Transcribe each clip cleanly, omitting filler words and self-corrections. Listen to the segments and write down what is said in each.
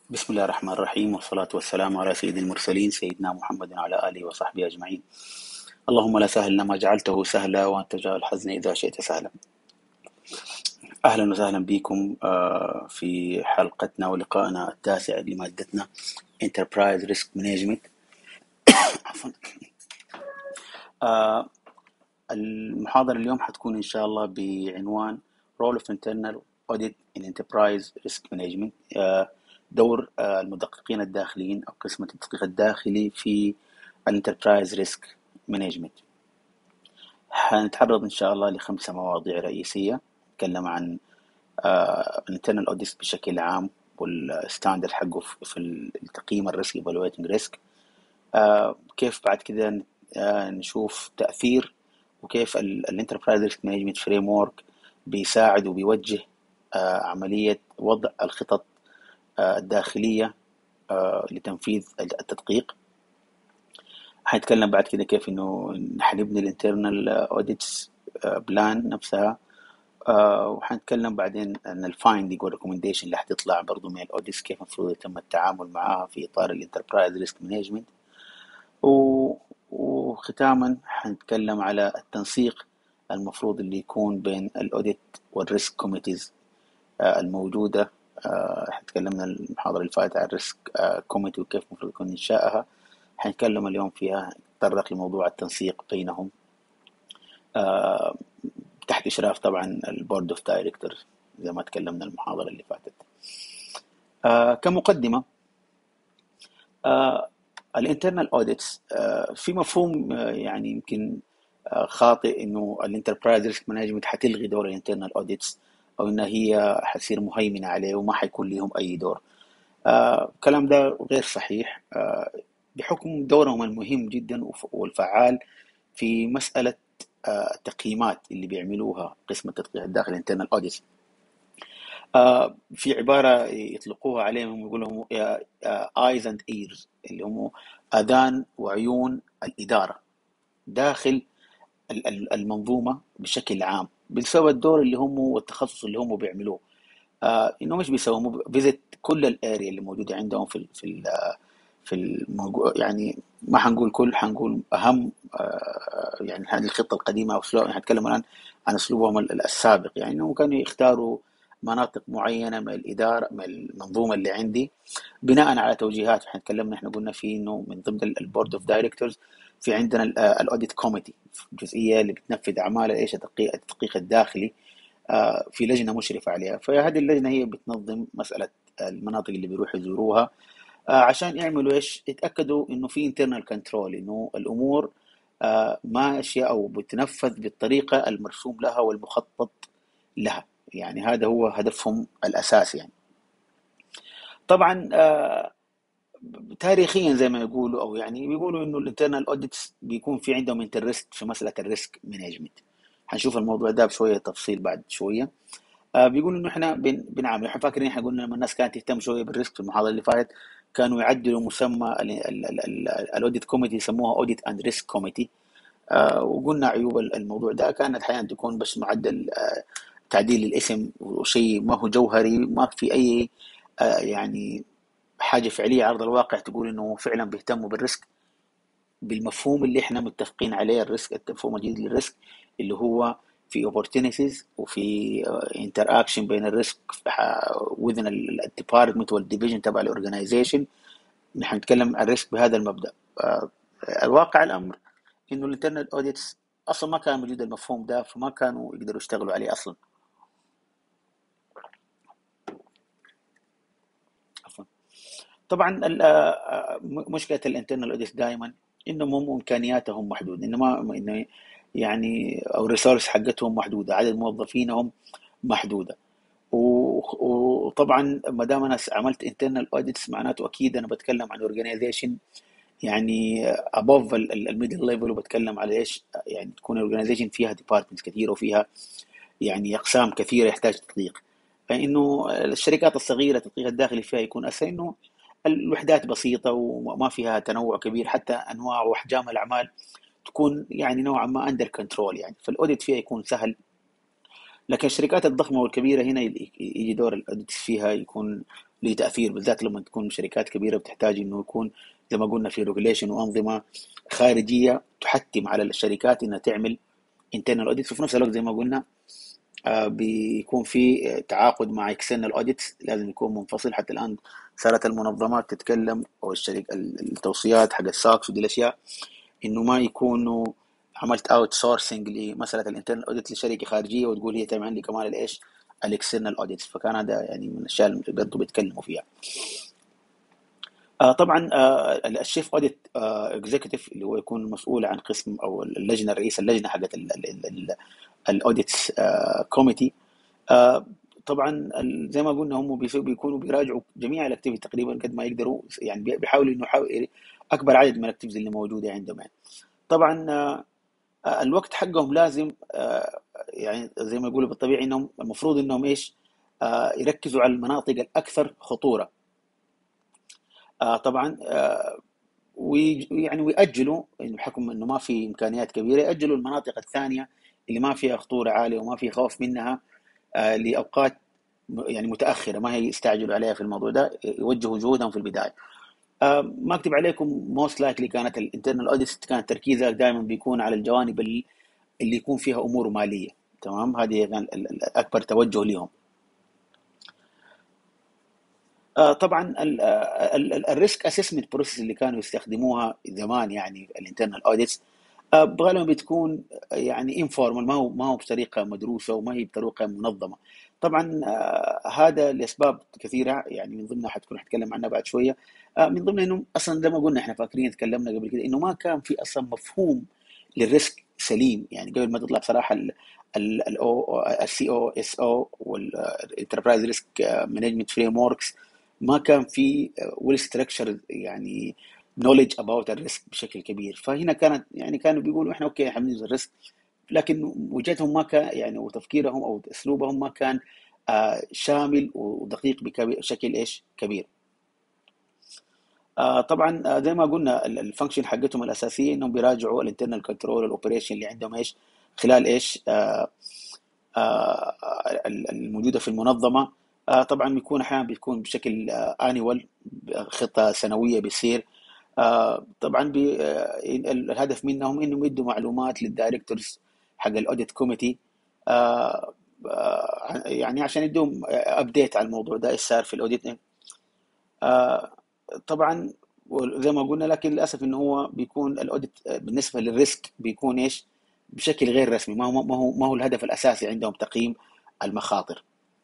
بسم الله الرحمن الرحيم، والصلاة والسلام على سيد المرسلين سيدنا محمد وعلى آله وصحبه أجمعين. اللهم لا سهل إلا ما جعلته سهلا، وأنت تجعل الحزن إذا شئت سهلا. أهلا وسهلا بكم في حلقتنا ولقائنا التاسع لمادتنا Enterprise Risk Management. عفوا. المحاضرة اليوم حتكون إن شاء الله بعنوان Role of Internal Audit in Enterprise Risk Management. دور المدققين الداخليين أو قسم التدقيق الداخلي في الانتربرايز ريسك مانجمنت. هنتعرض إن شاء الله لخمسة مواضيع رئيسية. نتكلم عن الانترنال اوديت بشكل عام والستاندرد حقه في التقييم الريسك evaluating ريسك. كيف بعد كده نشوف تأثير وكيف الانتربرايز ريسك مانجمنت فريم ورك بيساعد وبيوجه عملية وضع الخطط الداخلية لتنفيذ التدقيق. هنتكلم بعد كده كيف انه حنبني الانترنال اوديتس بلان نفسها. وحنتكلم بعدين عن الفايندينج والريكومنديشن اللي حتطلع برضو من الاوديتس، كيف المفروض يتم التعامل معها في اطار الانتربرايز ريسك مانجمنت. وختاما حنتكلم على التنسيق المفروض اللي يكون بين الاوديت والريسك كوميتيز الموجودة. تكلمنا المحاضرة اللي فاتت عن الريسك كوميتي وكيف المفروض يكون إنشائها. حنتكلم اليوم فيها نتطرق لموضوع التنسيق بينهم تحت إشراف طبعا البورد اوف دايركتورز زي ما تكلمنا المحاضرة اللي فاتت. كمقدمة، الانترنال اوديتس في مفهوم يعني يمكن خاطئ انه الانتربرايز ريسك مانجمنت حتلغي دور الانترنال اوديتس او انها هي حتصير مهيمنه عليه وما حيكون لهم اي دور. الكلام ده غير صحيح. بحكم دورهم المهم جدا والفعال في مسألة التقييمات اللي بيعملوها قسم التدقيق الداخلي internal audit. في عبارة يطلقوها عليهم يقول لهم eyes and ears، اللي هم أذان وعيون الإدارة داخل المنظومة بشكل عام، بسبب الدور اللي هم والتخصص اللي هم بيعملوه. إنه مش بيسووا فيزيت كل الاريا اللي موجودة عندهم يعني ما حنقول كل، حنقول أهم. يعني هذه الخطة القديمة أو أسلوب، هنتكلم الآن عن أسلوبهم السابق، يعني إنهم كانوا يختاروا مناطق معينة من الإدارة من المنظومة اللي عندي بناء على توجيهات. احنا تكلمنا، احنا قلنا في إنه من ضمن البورد أوف دايركتورز في عندنا الأوديت كوميتي، الجزئية اللي بتنفذ أعمال إيش التدقيق الداخلي. في لجنة مشرفة عليها، فهذه اللجنة هي بتنظم مسألة المناطق اللي بيروحوا يزوروها عشان يعملوا ايش، يتاكدوا انه في internal control، انه الامور ماشيه او بتنفذ بالطريقه المرسوم لها والمخطط لها. يعني هذا هو هدفهم الاساسي. يعني طبعا تاريخيا زي ما يقولوا، او يعني بيقولوا انه الانترنال اوديتس بيكون في عندهم انترست في مساله الريسك مانجمنت. هنشوف الموضوع ده بشويه تفصيل بعد شويه. بيقولوا انه احنا بنعمل، احنا فاكرين، احنا قلنا لما الناس كانت تهتم شويه بالريسك في المحاضره اللي فاتت كانوا يعدلوا مسمى الاوديت كوميتي، يسموها اوديت اند ريسك كوميتي. وقلنا عيوب الموضوع ده كانت احيانا تكون بس معدل تعديل الاسم وشيء ما هو جوهري، ما في اي يعني حاجه فعليه على ارض الواقع تقول انه فعلا بيهتموا بالريسك بالمفهوم اللي احنا متفقين عليه. الريسك، المفهوم الجديد للريسك اللي هو في opportunities وفي interaction بين الريسك within الديبارتمنت والديفيجن تبع الاورجنايزيشن. نحن نتكلم عن الريسك بهذا المبدأ. الواقع الامر انه الانترنال اوديتس اصلا ما كان موجود المفهوم ده، فما كانوا يقدروا يشتغلوا عليه اصلا. عفوا. طبعا مشكله الانترنال اوديتس دائما انهم هم امكانياتهم محدوده، انه يعني او الريسورس حقتهم محدوده، عدد موظفينهم محدوده. وطبعا ما دام انا عملت انترنال اوديتس معناته اكيد انا بتكلم عن اورجانيزيشن يعني above الميدل ليفل، وبتكلم على ايش، يعني تكون اورجانيزيشن فيها ديبارتمنتس كثيره وفيها يعني اقسام كثيره يحتاج تدقيق. فانه الشركات الصغيره التدقيق الداخلي فيها يكون اسهل، انه الوحدات بسيطه وما فيها تنوع كبير، حتى انواع واحجام الاعمال تكون يعني نوعا ما اندر كنترول، يعني فالاوديت فيها يكون سهل. لكن الشركات الضخمة والكبيرة هنا يجي دور الاوديت فيها يكون له تاثير، بالذات لما تكون شركات كبيره بتحتاج انه يكون زي ما قلنا في ريجوليشن وانظمه خارجيه تحتم على الشركات انها تعمل internal audit. وفي نفس الوقت زي ما قلنا بيكون في تعاقد مع external audits لازم يكون منفصل. حتى الان صارت المنظمات تتكلم او التوصيات حق الساكس ودي الاشياء انه ما يكونوا عملت اوت سورسنج لمساله الانترنال اوديت لشركه خارجيه وتقول هي تعمل لي كمان الايش الاكسترنال اوديتس. فكان هذا يعني من الاشياء اللي برضه بيتكلموا فيها. طبعا الشيف اوديت اكزيكتيف اللي هو يكون مسؤول عن قسم او اللجنه، رئيس اللجنه حقت الاوديتس كوميتي. طبعا زي ما قلنا هم بيكونوا بيراجعوا جميع الاكتيفيتي تقريبا قد ما يقدروا، يعني بيحاولوا انه اكبر عدد من الاكتيفيتيز اللي موجوده عندهم يعني. طبعا الوقت حقهم لازم يعني زي ما يقولوا بالطبيعي انهم المفروض انهم ايش يركزوا على المناطق الاكثر خطوره. طبعا ويعني ويأجلوا بحكم انه ما في امكانيات كبيره، يأجلوا المناطق الثانيه اللي ما فيها خطوره عاليه وما في خوف منها لاوقات يعني متاخره، ما هي يستعجلوا عليها في الموضوع ده، يوجهوا جهودهم في البدايه. ما اكتب عليكم موست لايكلي كانت الانترنال اوديت كانت تركيزها دائما بيكون على الجوانب اللي يكون فيها امور ماليه. تمام، هذه كان اكبر توجه لهم. طبعا الريسك اسسمنت بروسيس اللي كانوا يستخدموها زمان يعني الانترنال اوديتس غالبا بتكون يعني انفورمال، ما هو بطريقه مدروسه وما هي بطريقه منظمه. طبعا هذا لاسباب كثيره يعني من ضمنها حتكلم عنها بعد شويه. من ضمن انه اصلا زي ما قلنا احنا فاكرين تكلمنا قبل كده انه ما كان في اصلا مفهوم للريسك سليم. يعني قبل ما تطلع بصراحه السي او اس او والانتربرايز ريسك مانجمنت فريم وركس ما كان في ويل ستراكشر يعني knowledge about الريسك بشكل كبير. فهنا كانت يعني كانوا بيقولوا احنا اوكي حننزل الريسك، لكن وجهتهم ما كان يعني وتفكيرهم او اسلوبهم ما كان شامل ودقيق بشكل ايش كبير. طبعا زي ما قلنا الفانكشن حقتهم الاساسيه انهم بيراجعوا الانترنال كنترول والاوبريشن اللي عندهم ايش خلال ايش الموجوده في المنظمه. طبعا بيكون احيانا بيكون بشكل انيوال، خطه سنويه بيصير. طبعا الهدف منهم انهم يدوا معلومات للدايركتورز حق الاوديت كوميتي يعني عشان يدوهم ابديت على الموضوع ده ايش صار في الاوديت. آه، طبعا زي ما قلنا، لكن للاسف انه هو بيكون الاوديت بالنسبه للريسك بيكون ايش بشكل غير رسمي، ما هو الهدف الاساسي عندهم تقييم المخاطر.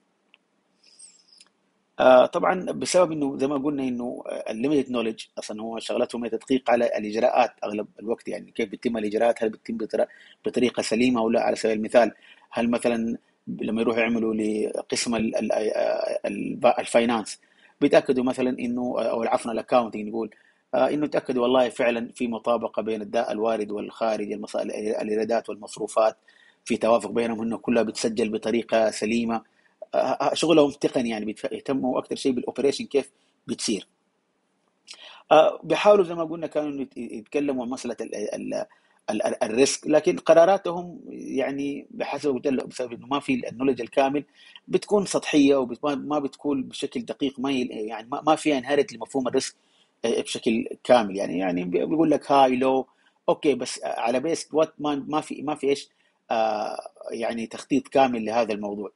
طبعا بسبب انه زي ما قلنا انه الليميتد نولج اصلا هو شغلتهم هي تدقيق على الاجراءات اغلب الوقت، يعني كيف بتتم الاجراءات، هل بتتم بطريقه سليمه او لا. على سبيل المثال هل مثلا لما يروحوا يعملوا لقسم الفاينانس بيتاكدوا مثلا انه او عفوا الاكاونتنج نقول انه تاكدوا والله فعلا في مطابقه بين الداء الوارد والخارج، الايرادات والمصروفات في توافق بينهم، انه كلها بتسجل بطريقه سليمه. شغلهم تقني يعني بيهتموا اكثر شيء بالاوبريشن كيف بتصير. بيحاولوا زي ما قلنا كانوا يتكلموا عن مساله الريسك، لكن قراراتهم يعني بسبب انه ما في النولج الكامل بتكون سطحيه وما بتكون بشكل دقيق، ما يعني ما فيها انهارت لمفهوم الريسك بشكل كامل. يعني بيقول لك هاي لو اوكي بس على بيس وات ما في ايش يعني تخطيط كامل لهذا الموضوع.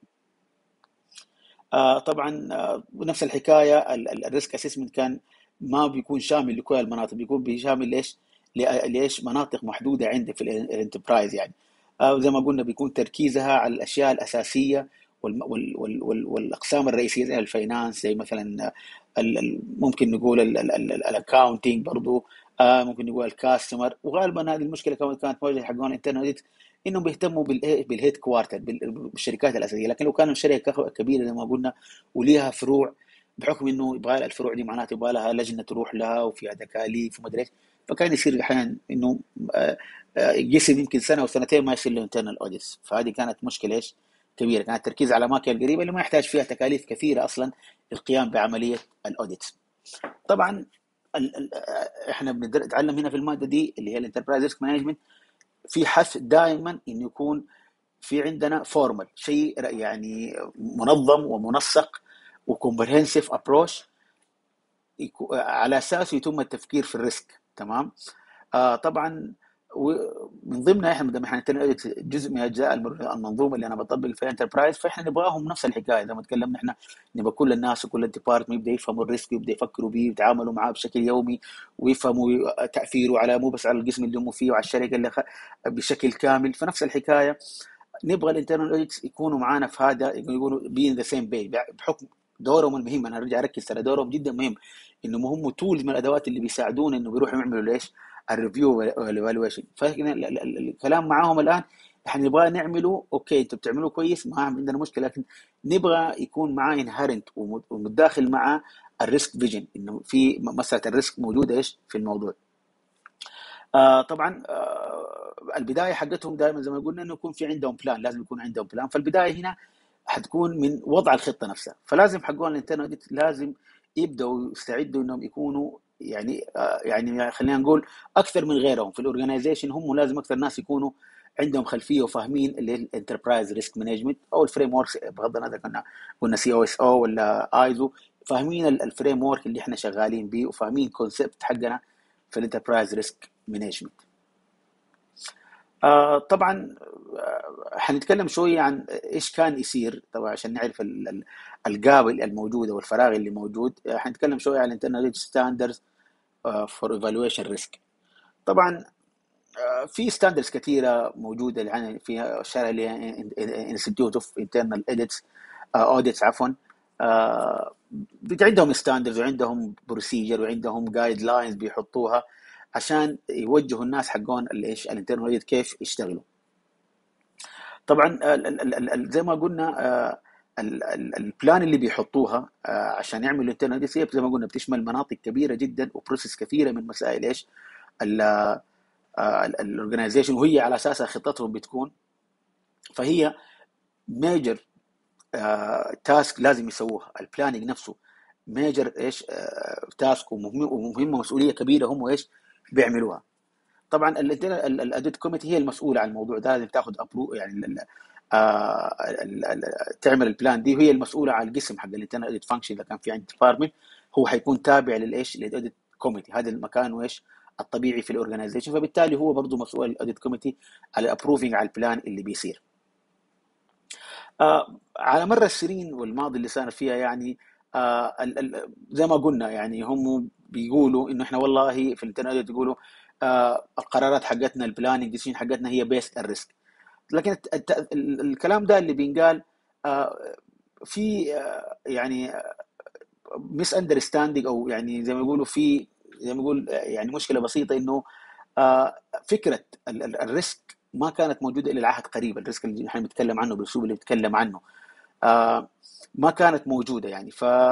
طبعا نفس الحكايه الريسك اسسمنت كان ما بيكون شامل لكل المناطق، بيكون بيشامل ليش مناطق محدوده عندك في الانتربرايز يعني. زي ما قلنا بيكون تركيزها على الاشياء الاساسيه والاقسام الرئيسيه زي الفاينانس، زي مثلا ممكن نقول الاكاونتنج برضو، ممكن نقول الكاستمر. وغالبا هذه المشكله كانت مواجهه حقون الانترنت انهم بيهتموا بالهيد كوارتر بالشركات الاساسيه. لكن لو كانت شركه كبيره زي ما قلنا وليها فروع، بحكم انه يبغى لها الفروع دي معناته يبغى لها لجنه تروح لها وفيها تكاليف وما ادري ايش، فكان يصير احيانا انه قسم يمكن سنه وسنتين ما يصير له انترنال اوديتس. فهذه كانت مشكله ايش كبيره، كانت التركيز على الاماكن القريبه اللي ما يحتاج فيها تكاليف كثيره اصلا للقيام بعمليه الاوديتس. طبعا احنا بنتعلم هنا في الماده دي اللي هي الانتربرايز ريسك مانجمنت في حث دائما انه يكون في عندنا فورمال شيء يعني منظم ومنسق وكومبرهنسيف ابروش على اساسه يتم التفكير في الريسك. تمام. طبعا من ضمنها احنا لما احنا جزء من اجزاء المنظومه اللي انا بطبق فيها انتربرايز، فاحنا نبغاهم نفس الحكايه زي ما تكلمنا احنا، نبغى كل الناس وكل الديبارتمنت يبدا يفهموا الريسك، يبدا يفكروا به ويتعاملوا معاه بشكل يومي، ويفهموا تاثيره على مو بس على القسم اللي هم فيه وعلى الشركه اللي بشكل كامل. فنفس الحكايه نبغى الانترنال اوديتس يكونوا معانا في هذا، يقولوا بي ان ذا سيم باي، بحكم دورهم المهم. انا ارجع اركز على دورهم جدا مهم، انهم هم تولز من الادوات اللي بيساعدونا انه بيروحوا يعملوا ليش الريفيو والايفالويشن. فالكلام معاهم الان احنا نبغى نعمله اوكي، انتوا بتعملوه كويس، ما عندنا مشكله، لكن نبغى يكون معاه انهرنت ومتداخل مع الريسك فيجن، انه في مساله الريسك موجوده ايش في الموضوع. طبعا البدايه حقتهم دائما زي ما قلنا انه يكون في عندهم بلان، لازم يكون عندهم بلان. فالبدايه هنا حتكون من وضع الخطه نفسها. فلازم حقون الانترنت لازم يبداوا يستعدوا انهم يكونوا يعني خلينا نقول اكثر من غيرهم في الاورجنايزيشن. هم لازم اكثر ناس يكونوا عندهم خلفيه وفاهمين اللي هي الانتربرايز ريسك مانجمنت او الفريم ورك، بغض النظر قلنا سي او اس او ولا ايزو، فاهمين الفريم ورك اللي احنا شغالين به، وفاهمين كونسبت حقنا في الانتربرايز ريسك مانجمنت. طبعا حنتكلم شويه عن ايش كان يصير طبعا عشان نعرف الجاب الموجوده والفراغ اللي موجود. حنتكلم شويه عن الانترنال ستاندردز فور ايفالويشن ريسك. طبعا في ستاندردز كثيره موجوده يعني في الشارع اللي هي انستيتيوت اوف انترنال اوديتس عفوا. عندهم ستاندردز وعندهم بروسيجر وعندهم جايد لاينز بيحطوها عشان يوجهوا الناس حقون ايش الانترنال اوديت كيف يشتغلوا. طبعا زي ما قلنا البلان اللي بيحطوها عشان يعملوا انترنال اوديت زي ما قلنا بتشمل مناطق كبيره جدا وبروسيس كثيره من مسائل ايش الاورجنايزيشن، وهي على اساسها خطتهم بتكون. فهي ميجر تاسك لازم يسووها، البلاننج نفسه ميجر ايش تاسك ومهمه مسؤوليه كبيره هم ايش بيعملوها. طبعا الاديت كوميتي هي المسؤوله عن الموضوع ده، لازم تاخذ ابرو يعني تعمل البلان دي، وهي المسؤوله عن القسم حق الانترنال اوديت فانكشن. اذا كان في عند ديبارتمنت هو حيكون تابع للايش للاوديت كوميتي، هذا المكان وايش الطبيعي في الاورجنايزيشن، فبالتالي هو برضه مسؤول الاوديت كوميتي على الابروفنج على البلان اللي بيصير. على مر السنين والماضي اللي صار فيها يعني زي ما قلنا يعني هم بيقولوا انه احنا والله في الانترنت يقولوا القرارات حقتنا البلاننج ديسيجن حقتنا هي بيست الريسك. لكن الكلام ده اللي بينقال في يعني ميس اندرستاندينج، او يعني زي ما يقولوا في زي ما يقول يعني مشكله بسيطه، انه فكره الريسك ما كانت موجوده الى العهد قريب. الريسك اللي احنا بنتكلم عنه بالاسلوب اللي بنتكلم عنه ما كانت موجوده يعني.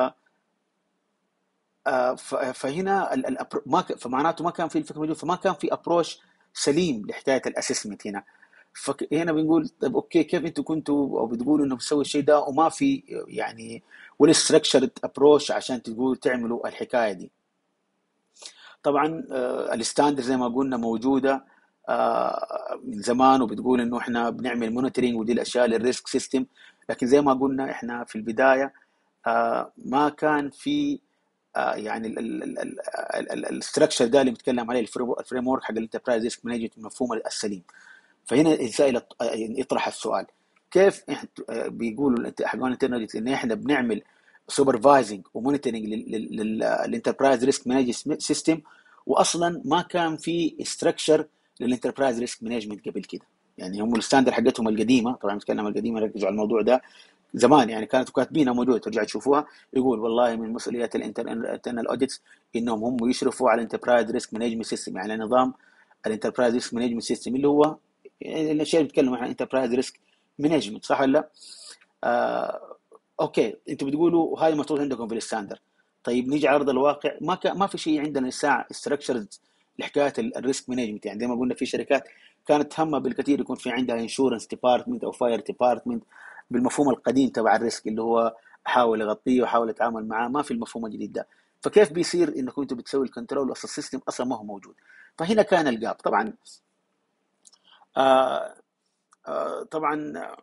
فهنا فمعناته ما كان في الفكره موجود، فما كان في ابروش سليم لحكايه الاسسمنت هنا. فهنا بنقول طيب اوكي، كيف انتم كنتوا او بتقولوا انه بتسوي الشيء ده وما في يعني ولا ستراكشرد ابروش عشان تقولوا تعملوا الحكايه دي؟ طبعا الستاندرد زي ما قلنا موجوده من زمان، وبتقول انه احنا بنعمل مونيتورنج ودي الاشياء للريسك سيستم. لكن زي ما قلنا احنا في البدايه ما كان في يعني الاستراكشر ده اللي بنتكلم عليه، الفريم ورك حق الانتربرايز ريسك مانجمنت المفهوم السليم. فهنا السائل يطرح السؤال، كيف احنا بيقولوا حقون الانترنت ان احنا بنعمل سوبرفايزنج ومونيتورنج للانتربرايز ريسك مانجمنت سيستم، واصلا ما كان في استراكشر للانتربرايز ريسك مانجمنت قبل كده؟ يعني هم الستاندر حقتهم القديمه، طبعا نتكلم القديمه ركزوا على الموضوع ده زمان يعني كانت كاتبينها موجوده ترجع تشوفوها. يقول والله من مسؤوليات الانترنال اوديتس انهم هم يشرفوا على الانتربرايز ريسك مانجمنت سيستم، يعني نظام الانتربرايز ريسك مانجمنت سيستم اللي هو الاشياء اللي بيتكلموا عن انتربرايز ريسك مانجمنت، صح ولا لا؟ اوكي انتوا بتقولوا هاي المفروض عندكم في الستاندر. طيب نيجي على ارض الواقع، ما في شيء عندنا الساعه ستراكشرز لحكايه الريسك مانجمنت. يعني زي ما قلنا في شركات كانت همها بالكثير يكون في عندها انشورنس ديبارتمنت او فاير ديبارتمنت بالمفهوم القديم تبع الريسك اللي هو احاول اغطيه واحاول اتعامل معاه، ما في المفهوم الجديد ده. فكيف بيصير انكم انتوا بتسوي الكنترول اصلا السيستم اصلا ما هو موجود؟ فهنا كان الجاب طبعا. طبعا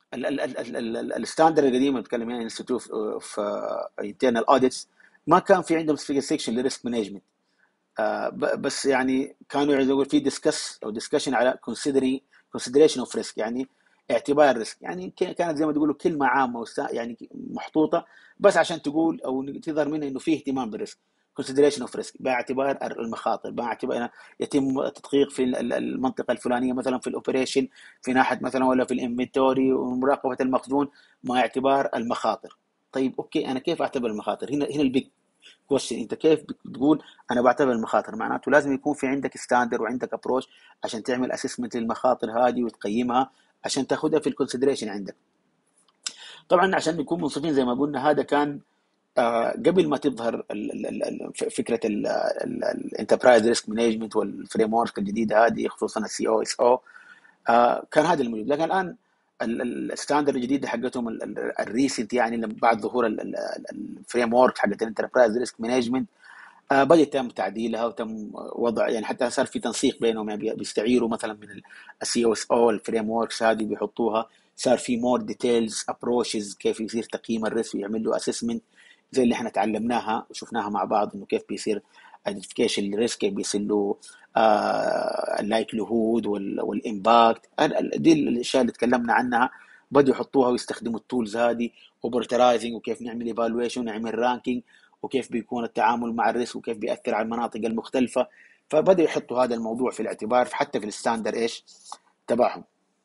الستاندرد القديم بتكلم يعني انستيتيوت اوف انترنال اوديتس ما كان في عندهم سيكشن لريسك مانجمنت. بس يعني كانوا يقول في ديسكس او ديسكشن على consideration اوف ريسك، يعني اعتبار الريسك، يعني كانت زي ما تقولوا كلمه عامه يعني محطوطه بس عشان تقول او تظهر منها انه في اهتمام بالريسك. consideration اوف ريسك باعتبار المخاطر، باعتبار يتم تدقيق في المنطقه الفلانيه مثلا في الاوبريشن في ناحيه مثلا، ولا في الانفنتوري ومراقبه المخزون مع اعتبار المخاطر. طيب اوكي، انا كيف اعتبر المخاطر؟ هنا البيج كويشن. انت كيف بتقول انا بعتبر المخاطر؟ معناته لازم يكون في عندك ستاندر وعندك ابروش عشان تعمل اسسمنت للمخاطر هذه وتقيمها عشان تاخذها في الكونسيدريشن عندك. طبعا عشان نكون منصفين زي ما قلنا، هذا كان قبل ما تظهر فكره الانتربرايز ريسك مانجمنت والفريم ورك الجديده هذه، خصوصا السي او اس او. كان هذا الموجود، لكن الان الستاندرد الجديده حقتهم الريسنت، يعني بعد ظهور الفريم ورك حقت الانتربرايز ريسك مانجمنت، بدأ تم تعديلها وتم وضع، يعني حتى صار في تنسيق بينهم، يعني بيستعيروا مثلا من السي او اس او الفريم وركس هذه بيحطوها. صار في مور ديتيلز ابروشز كيف يصير تقييم الريسك ويعمل له اسسمنت زي اللي احنا تعلمناها وشفناها مع بعض، انه كيف بيصير ايدنتيفيكيشن للريسك، كيف بيصير له اللايكليهود والامباكت. دي الاشياء اللي تكلمنا عنها. بدوا يحطوها ويستخدموا التولز هذه، اوبرترايزنج، وكيف نعمل ايفالويشن ونعمل رانكينج، وكيف بيكون التعامل مع الريسك، وكيف بيأثر على المناطق المختلفة. فبدأوا يحطوا هذا الموضوع في الاعتبار حتى في الستاندر ايش تبعهم.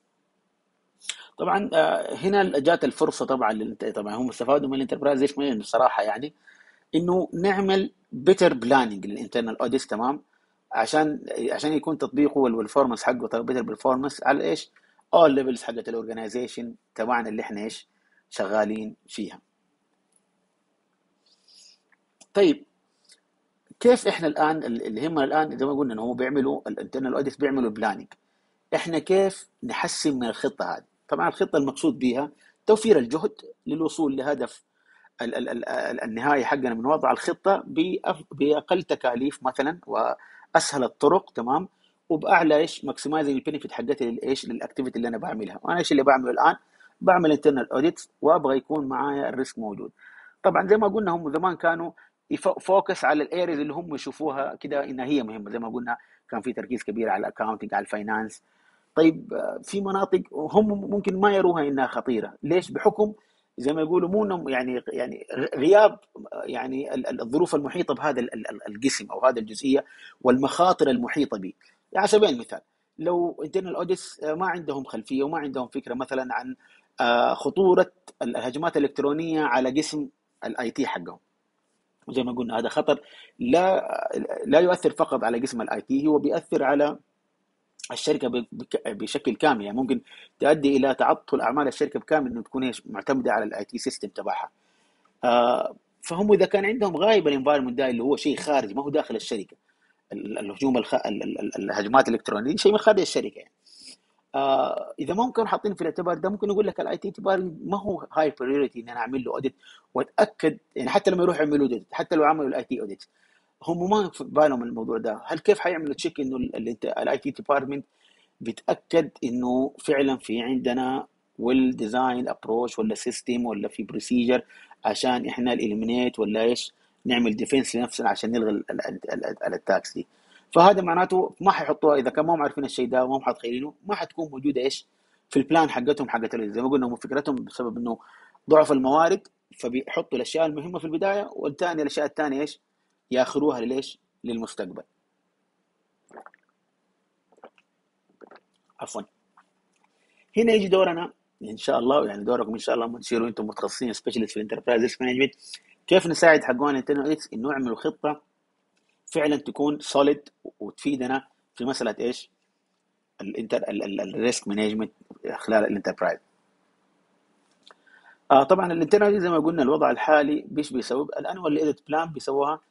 طبعا هنا جات الفرصة طبعا طبعا هم استفادوا من الانتربرايز ايش بصراحة، يعني انه نعمل بيتر بلاننج للانترنال اوديت، تمام، عشان يكون تطبيقه والفورمانس حقه بيتر بالفورمانس على ايش؟ اول ليفلز حقت الاورجنايزيشن تبعنا اللي احنا ايش شغالين فيها. طيب كيف احنا الان اللي هم الان زي ما قلنا انه هم بيعملوا الانترنال اوديت، بيعملوا بلاننج، احنا كيف نحسن من الخطه هذه؟ طبعا الخطه المقصود بها توفير الجهد للوصول لهدف النهائي حقنا من وضع الخطه باقل تكاليف مثلا واسهل الطرق، تمام، وباعلى ايش ماكسمايزنج البنفيت حقتي للايش للاكتيفيتي اللي انا بعملها. وانا ايش اللي بعمله الان؟ بعمل انترنال اوديت وابغى يكون معايا الريسك موجود. طبعا زي ما قلنا هم زمان كانوا فوكس على الاريز اللي هم يشوفوها كده انها هي مهمه، زي ما قلنا كان في تركيز كبير على الاكاونتنج، على الفاينانس. طيب في مناطق هم ممكن ما يروها انها خطيره، ليش؟ بحكم زي ما يقولوا مو يعني غياب يعني الظروف المحيطه بهذا القسم او هذا الجزئيه والمخاطر المحيطه به. يعني على سبيل المثال، لو انترنال اوديتس ما عندهم خلفيه وما عندهم فكره مثلا عن خطوره الهجمات الالكترونيه على قسم الاي تي حقهم، وزي ما قلنا هذا خطر لا يؤثر فقط على قسم الاي تي، هو بيأثر على الشركه بشكل كامل، يعني ممكن تؤدي الى تعطل اعمال الشركه بكامل انه تكون معتمده على الاي تي سيستم تبعها. فهم اذا كان عندهم غايب الانفايرمنت ده اللي هو شيء خارجي ما هو داخل الشركه، الهجوم الهجمات الالكترونيه شيء من خارج الشركه يعني. اذا ما ممكن حاطين في الاعتبار ده، ممكن يقول لك الاي تي اعتبار ما هو هاي بريورتي ان انا اعمل له اوديت واتاكد، يعني حتى لما يروحوا يعملوا اوديت، حتى لو عملوا الاي تي اوديت هم ما في بالهم الموضوع ده. هل كيف حيعملوا تشيك انه الاي تي ديبارتمنت بيتاكد انه فعلا في عندنا ويل ديزاين ابروش ولا سيستم ولا في بروسيجر عشان احنا الاليمينيت ولا ايش نعمل ديفنس لنفسنا عشان نلغي الاتاكس دي. فهذا معناته ما حيحطوها اذا كان ما هم عارفين الشيء ده وما هم حاطينه، ما حتكون موجوده ايش في البلان حقتهم حقت زي ما قلنا هم فكرتهم بسبب انه ضعف الموارد، فبيحطوا الاشياء المهمه في البدايه والثانيه الاشياء الثانيه ايش ياخروها لليش للمستقبل. عفوا. هنا يجي دورنا ان شاء الله، يعني دوركم ان شاء الله لما تصيروا انتم متخصصين سبيشالست في الانتربرايز ريسك مانجمنت، كيف نساعد حقون الانترنت انه يعملوا خطه فعلا تكون سوليد وتفيدنا في مساله ايش الريسك مانجمنت خلال الانتربرايز. طبعا الانترنت زي ما قلنا الوضع الحالي بيش بيسوي الانوال ايديت بلان بيسووها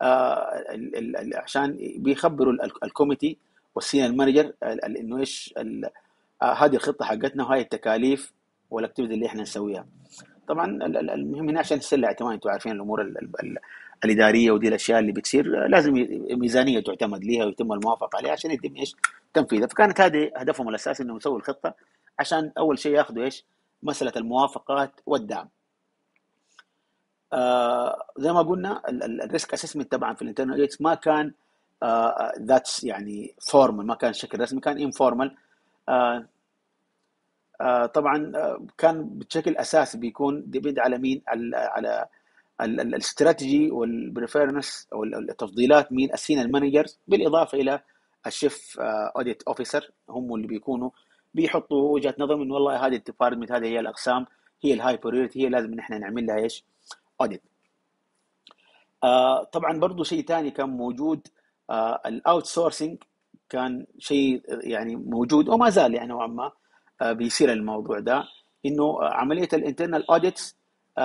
عشان بيخبروا الكوميتي والسينيور مانجر انه ايش هذه الخطه حقتنا وهاي التكاليف والاكتيفيتي اللي احنا نسويها. طبعا المهم هنا عشان تسلع اعتماد، انتم عارفين الامور الاداريه ودي الاشياء اللي بتصير لازم ميزانيه تعتمد ليها ويتم الموافقه عليها عشان يتم ايش تنفيذها. فكانت هذه هدفهم الاساسي انهم يسووا الخطه عشان اول شيء ياخذوا ايش مساله الموافقات والدعم. زي ما قلنا الريسك اسسمنت طبعا في الانترنال اوديتس ما كان ذاتس يعني فورمال، ما كان شكل رسمي، كان انفورمال. طبعا كان بشكل اساسي بيكون ديبند على مين، على الاستراتيجي والبريفيرنس او التفضيلات مين، السينيور مانجرز، بالاضافه الى الشيف اوديت اوفيسر، هم اللي بيكونوا بيحطوا وجهه نظر من والله هذه الديبارتمنت، هذه هي الاقسام، هي الهاي بريورتي، هي لازم ان احنا نعمل لها ايش، اوديت. طبعا برضو شيء ثاني كان موجود، الاوت سورسنج كان شيء يعني موجود وما زال يعني نوعا ما بيصير الموضوع ده، انه عمليه الانترنال اوديتس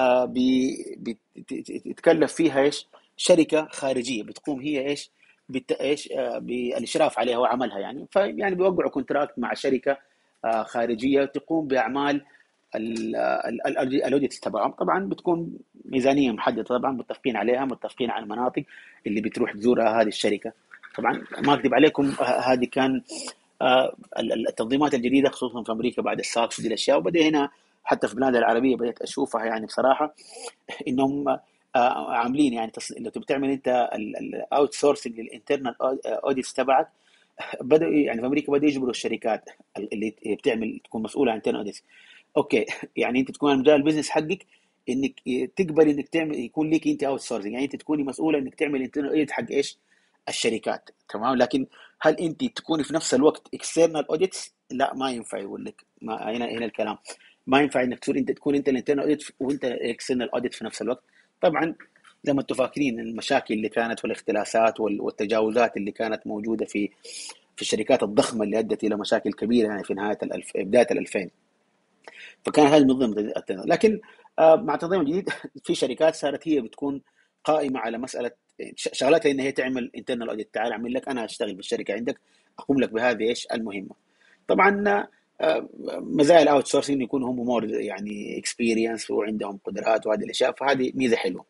بتتكلف فيها ايش، شركه خارجيه بتقوم هي ايش، ايش بالاشراف عليها وعملها يعني، فيعني بيوقعوا كونتراكت مع شركه خارجيه تقوم باعمال الاوديتس تبعهم. طبعا بتكون ميزانيه محدده، طبعا متفقين عليها، متفقين على المناطق اللي بتروح تزورها هذه الشركه. طبعا ما اكذب عليكم هذه كان التنظيمات الجديده خصوصا في امريكا بعد الساكس دي الاشياء، وبدا هنا حتى في البلاد العربيه بدات اشوفها يعني بصراحه، انهم عاملين يعني لو تبي تعمل انت الاوت سورسنج للانترنال اوديتس تبعك، بدأوا يعني في امريكا بدأوا يجبروا الشركات اللي بتعمل تكون مسؤوله عن انترنال اوديتس، اوكي يعني انت تكون مجال البزنس حقك انك تقبل انك تعمل يكون ليك انت اوت سورسنج، يعني انت تكوني مسؤوله انك تعمل انترنال اوديت حق ايش، الشركات، تمام. لكن هل انت تكوني في نفس الوقت اكسترنال اوديتس؟ لا ما ينفع، يقول لك ما هنا الكلام، ما ينفع انك تكون انت الانترنال اوديت وانت الاكسترنال اوديت في نفس الوقت. طبعا زي ما انتم فاكرين المشاكل اللي كانت والاختلاسات والتجاوزات اللي كانت موجوده في الشركات الضخمه اللي ادت الى مشاكل كبيره يعني في نهايه بدايه ال 2000، فكان هذا من ضمن التنظيم. لكن مع التنظيم الجديد في شركات صارت هي بتكون قائمه على مساله شغلتها ان هي تعمل انترنال اوديت، تعال اعمل لك انا اشتغل بالشركه عندك، اقوم لك بهذه ايش المهمه. طبعا مزايا الاوت سورسنج يكونوا هم مور يعني اكسبيرينس وعندهم قدرات وهذه الاشياء، فهذه ميزه حلوه.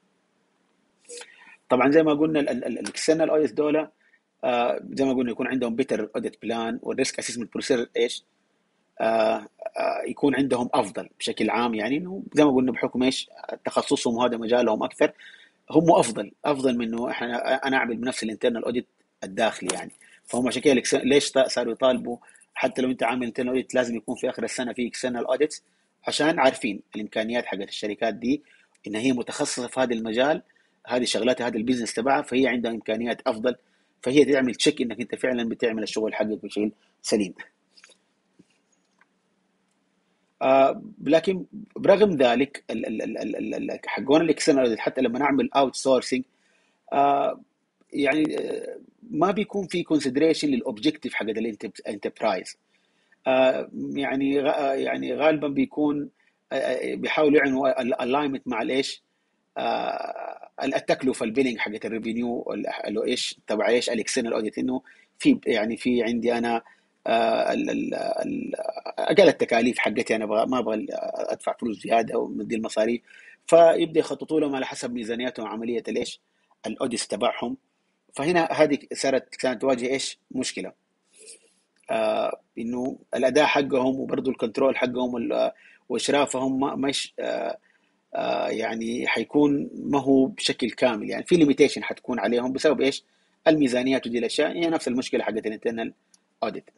طبعا زي ما قلنا الاكسترنال اوديت دول زي ما قلنا يكون عندهم بيتر اوديت بلان، والريسك اسسمنت بروسيس ايش يكون عندهم افضل بشكل عام، يعني انه زي ما قلنا بحكم ايش تخصصهم وهذا مجالهم اكثر، هم افضل من انه انا اعمل بنفس الانترنال اوديت الداخلي يعني. فهم عشان كده ليش صاروا يطالبوا حتى لو انت عامل انترنال اوديت لازم يكون في اخر السنه في اكسترنال اوديت، عشان عارفين الامكانيات حقت الشركات دي ان هي متخصصه في هذا المجال، هذه شغلاتها، هذا البيزنس تبعها، فهي عندها امكانيات افضل، فهي تعمل تشيك انك انت فعلا بتعمل الشغل حقك بشكل سليم. لكن برغم ذلك حقون الاكسترنال حتى لما نعمل اوت سورسنج يعني ما بيكون في كونسيدريشن للاوبجيكتيف حق الانتربرايز، يعني يعني غالبا بيكون بيحاولوا يعملوا الالاينمنت مع الايش، التكلفه البيلينج حقت الريفينيو اللي ايش تبع ايش الاكسترنال اوديت، انه في يعني في عندي انا اقل التكاليف حقتي، انا ما ابغى ادفع فلوس زياده ومدي المصاريف، فيبدا يخططوا لهم على حسب ميزانياتهم عمليه الايش الاوديت تبعهم. فهنا هذه كانت تواجه ايش مشكله، انه الاداء حقهم وبرضه الكنترول حقهم واشرافهم مش يعني حيكون ما هو بشكل كامل، يعني في ليميتيشن حتكون عليهم بسبب ايش الميزانيات ودي الاشياء، هي نفس المشكله حقت الانترنال اوديت.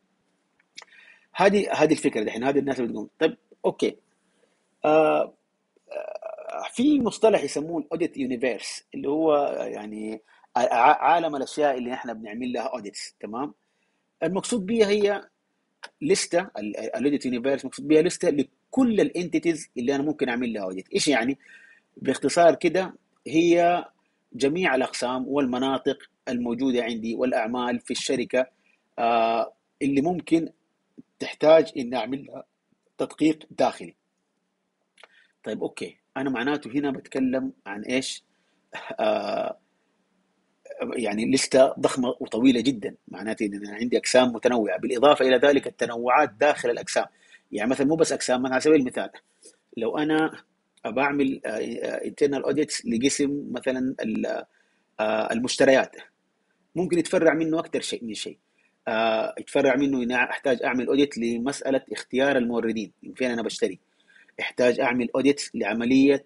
هذه الفكره دحين، هذه الناس اللي بتقول طيب اوكي آه في مصطلح يسموه الاوديت يونيفيرس، اللي هو يعني عالم الاشياء اللي احنا بنعمل لها اوديتس، تمام. المقصود بها هي لسته، الاوديت يونيفيرس مقصود بها لسته لكل الانتيتيز اللي انا ممكن اعمل لها اوديت. ايش يعني باختصار كده؟ هي جميع الاقسام والمناطق الموجوده عندي والاعمال في الشركه اللي ممكن تحتاج ان اعمل لها تدقيق داخلي. طيب اوكي، انا معناته هنا بتكلم عن ايش؟ آه يعني لسته ضخمه وطويله جدا، معناته ان انا عندي اقسام متنوعه، بالاضافه الى ذلك التنوعات داخل الاقسام. يعني مثلا مو بس اقسام، مثلا على سبيل المثال لو انا بعمل انترنال اوديتس لقسم مثلا المشتريات، ممكن يتفرع منه اكثر شيء من شيء. يتفرع منه إني أحتاج أعمل أوديت لمسألة اختيار الموردين من فين أنا بشتري. احتاج اعمل اوديت لعمليه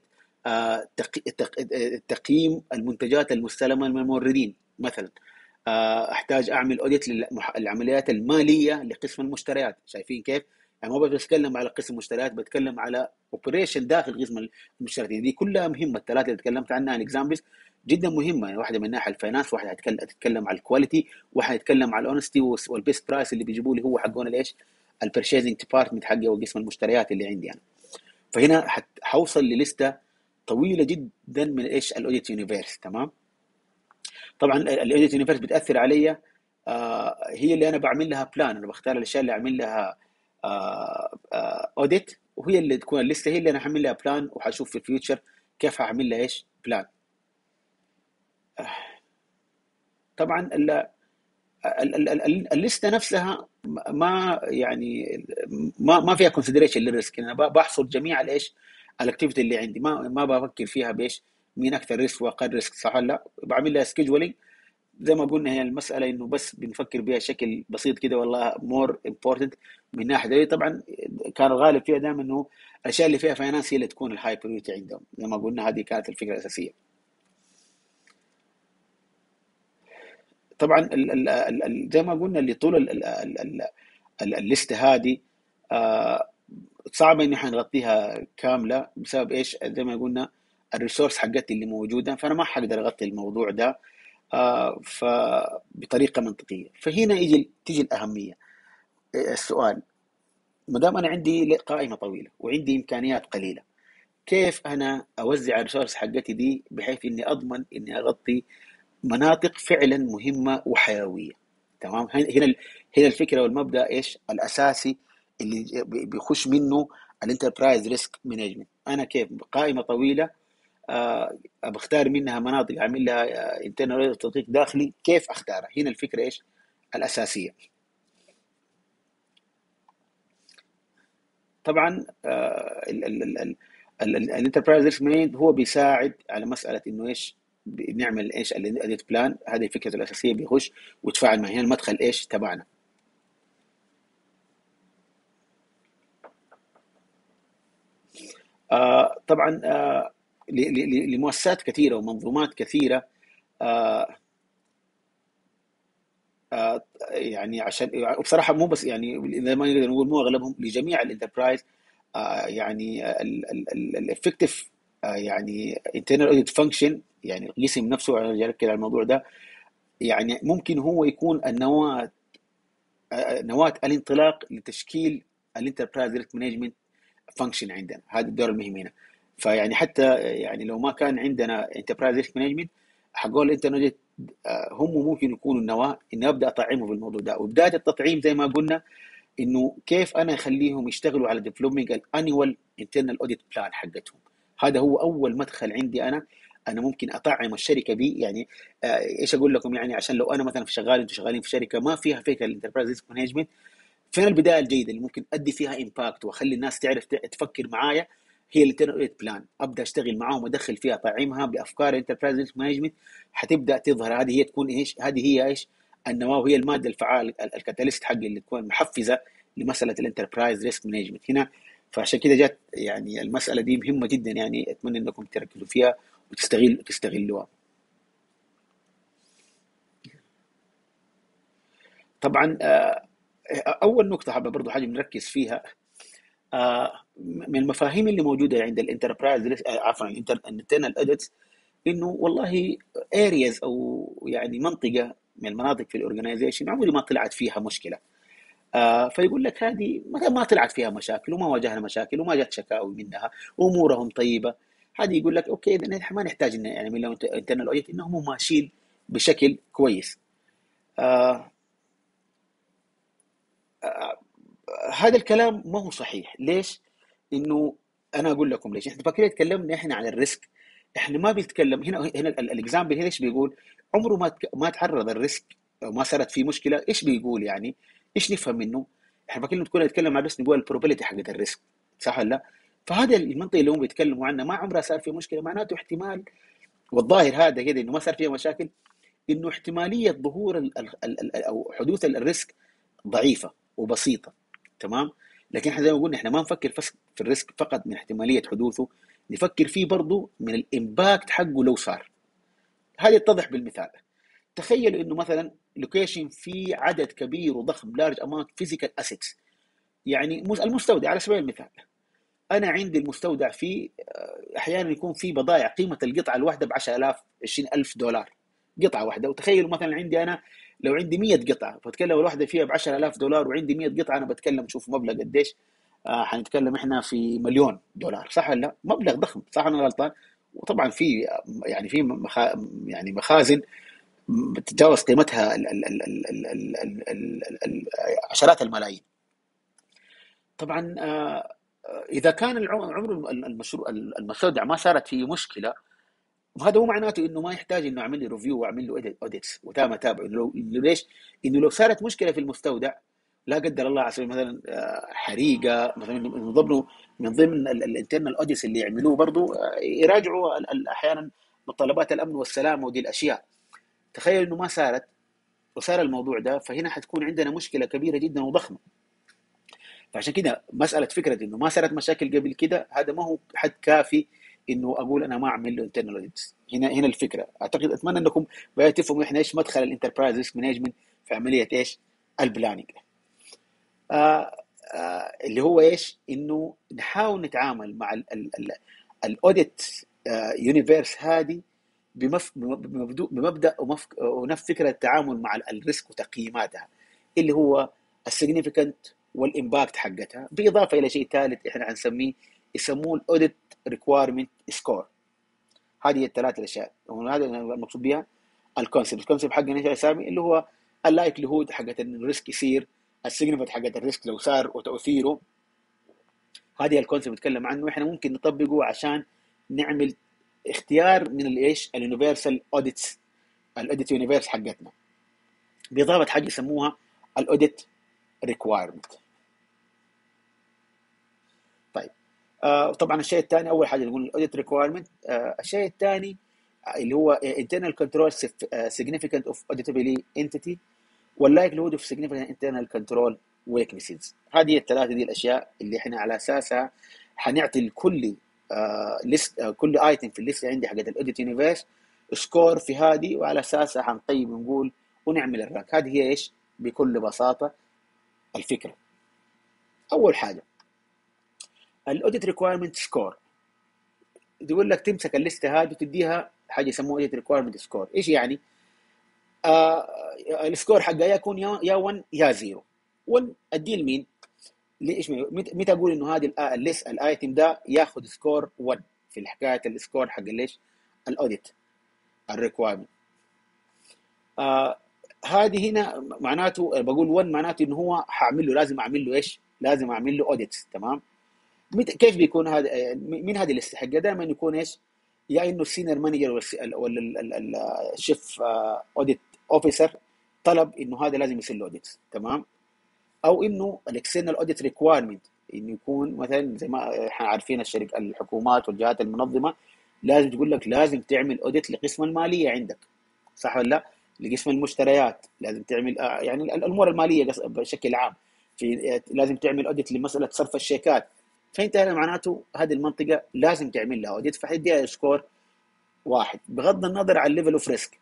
تقييم المنتجات المستلمه من الموردين مثلا. احتاج اعمل اوديت للعمليات الماليه لقسم المشتريات. شايفين كيف؟ يعني ما بتكلم على قسم المشتريات، بتكلم على اوبريشن داخل قسم المشتريات. دي كلها مهمه، الثلاثه اللي تكلمت عنها الاكزامبلز جدا مهمه. يعني واحده من ناحيه الفاينانس، واحده هتتكلم على الكواليتي، واحده هتتكلم على الاونستي والبيست برايس اللي بيجيبوا لي هو حقون الايش، البرشيزنج ديبارتمنت حقي وقسم المشتريات اللي عندي انا. فهنا حوصل لليسته طويله جدا من ايش الاوديت يونيفيرس. تمام. طبعا الاوديت يونيفيرس بتاثر علي. هي اللي انا بعمل لها بلان، انا بختار الاشياء اللي اعمل لها اوديت، وهي اللي تكون الليسته هي اللي انا هعمل لها بلان، وحشوف في الفيوتشر كيف هعمل لها ايش بلان. طبعا الليسته نفسها ما يعني ما فيها كونسيدريشن للريسك. انا بحصر جميع الايش الاكتيفيتي اللي عندي، ما بفكر فيها بايش مين اكثر ريسك واقل ريسك، صح ولا لا. بعمل لها سكيدجولينج زي ما قلنا. هي المساله انه بس بنفكر بها بشكل بسيط كده، والله مور امبورتنت من ناحيه دي. طبعا كان الغالب فيها دائما انه الاشياء اللي فيها فاينانس هي اللي تكون الهاي بريورتي عندهم. زي ما قلنا هذه كانت الفكره الاساسيه. طبعا زي ما قلنا اللي طول الليسته هذه آه، صعب ان احنا نغطيها كامله بسبب ايش؟ زي ما قلنا الريسورس حقتي اللي موجوده، فانا ما حقدر اغطي الموضوع ده فبطريقه منطقيه. فهنا تيجي الاهميه. السؤال، ما دام انا عندي قائمه طويله وعندي امكانيات قليله، كيف انا اوزع الريسورس حقتي دي بحيث اني اضمن اني اغطي مناطق فعلا مهمه وحيويه؟ تمام. هنا الفكره والمبدا ايش الاساسي اللي بيخش منه الانتربرايز ريسك مانجمنت. انا كيف قائمه طويله بختار منها مناطق اعمل لها انترنال تدقيق داخلي، كيف اختارها؟ هنا الفكره ايش الاساسيه. طبعا الانتربرايز ريسك مانجمنت هو بيساعد على مساله انه ايش بنعمل ايش الاديت بلان. هذه الفكره الاساسيه، بيخش ويتفاعل مع هنا المدخل ايش تبعنا. طبعا لمؤسسات كثيره ومنظومات كثيره آه، يعني عشان بصراحه مو بس يعني زي ما نقدر نقول مو اغلبهم، لجميع الانتربرايز يعني الافكتيف يعني internal audit function، يعني القسم نفسه انا ارجع كده على الموضوع ده. يعني ممكن هو يكون النواه نواه الانطلاق لتشكيل الانتربرايز ريسك مانجمنت فانكشن عندنا. هذا الدور المهم هنا. فيعني حتى يعني لو ما كان عندنا انتربرايز ريسك مانجمنت، حقول الانترنت هم ممكن يكونوا النواه اني ابدا اطعمه في الموضوع ده. وبدايه التطعيم زي ما قلنا انه كيف انا اخليهم يشتغلوا على ديفلوبينج الانيوال انترنال اوديت بلان حقتهم. هذا هو اول مدخل عندي انا ممكن اطعم الشركه بيه. يعني ايش اقول لكم؟ يعني عشان لو انا مثلا في شغال، انتم شغالين في شركه ما فيها فكره الانتربرايز ريسك مانجمنت، فين البدايه الجيده اللي ممكن ادي فيها امباكت واخلي الناس تعرف تفكر معايا؟ هي الانترنال بلان. ابدا اشتغل معاهم وادخل فيها طعمها بافكار الانتربرايز ريسك مانجمنت، حتبدا تظهر. هذه هي تكون ايش؟ هذه هي ايش النواه، وهي الماده الفعال الكاتاليست حقي اللي تكون محفزه لمساله الانتربرايز ريسك مانجمنت هنا. فعشان كده جت يعني المساله دي مهمه جدا، يعني اتمنى انكم تركزوا فيها وتستغلوها. طبعا اول نقطه حابه برضو حاجه بنركز فيها من المفاهيم اللي موجوده عند الانتربرايز عفوا الانترنال اديتس، انه والله ارياز او يعني منطقه من المناطق في الاورجنايزيشن عمري ما طلعت فيها مشكله. فيقول لك هذه ما طلعت فيها مشاكل وما واجهنا مشاكل وما جت شكاوي منها وامورهم طيبه. هذه يقول لك اوكي، اذا ما نحتاج ان نعمل لهم انترنال اوديت، انهم ماشيين بشكل كويس. آه هذا الكلام ما هو صحيح. ليش؟ انه انا اقول لكم ليش. احنا فاكرين تكلمنا احنا عن الريسك، احنا ما بنتكلم هنا الاكزامبل هنا ايش بيقول؟ عمره ما تعرض الريسك او ما صارت فيه مشكله. ايش بيقول يعني؟ ايش نفهم منه؟ احنا فاكرين كنا نتكلم عن الريسك نقول البروبابيلتي حقت الريسك، صح ولا لا؟ فهذا المنطقه اللي هم بيتكلموا عنها ما عمرها صار فيه مشكله، معناته احتمال، والظاهر هذا كده انه ما صار فيها مشاكل، انه احتماليه ظهور او حدوث الريسك ضعيفه وبسيطه. تمام. لكن احنا زي ما قلنا احنا ما نفكر في الريسك فقط من احتماليه حدوثه، نفكر فيه برضه من الامباكت حقه لو صار. هذا يتضح بالمثال. تخيلوا انه مثلا لوكيشن فيه عدد كبير وضخم لارج اماونت فيزيكال اسيتس، يعني المستودع على سبيل المثال. انا عندي المستودع فيه احيانا يكون في بضائع قيمه القطعه الواحده ب 10000 20000 دولار قطعه واحده. وتخيلوا مثلا عندي انا لو عندي 100 قطعه، فاتكلم الواحده فيها ب 10000 دولار وعندي 100 قطعه، انا بتكلم شوف مبلغ قديش. حنتكلم احنا في مليون دولار، صح ولا لا؟ مبلغ ضخم، صح انا غلطان؟ وطبعا في يعني في يعني مخازن تتجاوز قيمتها عشرات الملايين. طبعا اذا كان عمر المستودع ما صارت فيه مشكله، وهذا مو معناته انه ما يحتاج انه اعمل لي ريفيو واعمل له اوديتس وتابع تابع. ليش؟ انه لو صارت مشكله في المستودع، لا قدر الله على سبيل مثلا حريقه مثلا، من ضمن الانترنال اوديتس اللي يعملوه برضه يراجعوا احيانا متطلبات الامن والسلامه ودي الاشياء. تخيل انه ما صارت وصار الموضوع ده، فهنا حتكون عندنا مشكله كبيره جدا وضخمه. فعشان كده مساله فكره انه ما صارت مشاكل قبل كده، هذا ما هو حد كافي انه اقول انا ما اعمل له انترنال اوديتس. هنا الفكره. اعتقد اتمنى انكم بقيتوا تفهموا احنا ايش مدخل الانتربرايز ريسك مانجمنت في عمليه ايش البلاننج. اللي هو ايش؟ انه نحاول نتعامل مع الاوديت يونيفيرس هذه بمبدا ونفس فكره التعامل مع الريسك وتقييماتها، اللي هو السيجنيفيكانت والامباكت حقتها، بالاضافه الى شيء ثالث احنا حنسميه يسموه الاوديت ريكوايرمنت سكور. هذه الثلاث الاشياء وهذا المقصود بها الكونسيبت حقنا ايش اسامي؟ اللي هو اللايكليهود حقت ان الريسك يصير، السيجنيفيكانت حقت الريسك لو صار وتاثيره. هذه الكونسيبت بنتكلم عنه احنا ممكن نطبقه عشان نعمل اختيار من الايش اليونيفرسال اوديتس، الاوديت يونيفرس حقتنا، باضافه حاجه يسموها الاوديت ريكوايرمنت. طيب طبعا الشيء الثاني، اول حاجه نقول الاوديت ريكوايرمنت. الشيء الثاني اللي هو internal control significant of auditability entity والlikelihood of significant internal control weaknesses. هذه الثلاثه دي الاشياء اللي احنا على اساسها حنعطي لكل ليست، كل ايتم في الليست عندي حقت الاوديت يونيفرس سكور في هذه، وعلى اساسها حنقيم ونقول ونعمل الرانك. هذه هي ايش بكل بساطه الفكره. اول حاجه الاوديت ريكوايرمنت سكور، تقول لك تمسك الليسته هذه وتديها حاجه يسموها اوديت ريكوايرمنت سكور. ايش يعني؟ السكور حقها يكون يا 1 يا 0. 1 اديه لمين؟ ليش؟ متى اقول انه هذه الليست الايتم ده ياخذ سكور 1 في حكايه السكور حق ليش الاوديت الريكوايرمنت. هذه هنا معناته بقول 1 معناته انه هو حاعمل له، لازم اعمل له ايش؟ لازم اعمل له اوديتس. تمام. كيف بيكون هذا؟ من هذه الليست حقه دائما يكون ايش؟ يا انه السينيور مانجر ولا الشيف اوديت اوفيسر طلب انه هذا لازم يصير له اوديتس. تمام. او انه الاكسترنال اوديت ريكوايرمنت انه يكون مثلا زي ما احنا عارفين الشركه الحكومات والجهات المنظمه لازم تقول لك لازم تعمل اوديت لقسم الماليه عندك، صح ولا لا؟ لقسم المشتريات لازم تعمل يعني الامور الماليه بشكل عام، في لازم تعمل اوديت لمساله صرف الشيكات. فانت هنا معناته هذه المنطقه لازم تعمل لها اوديت، فحيديها سكور 1 بغض النظر عن الليفل اوف ريسك.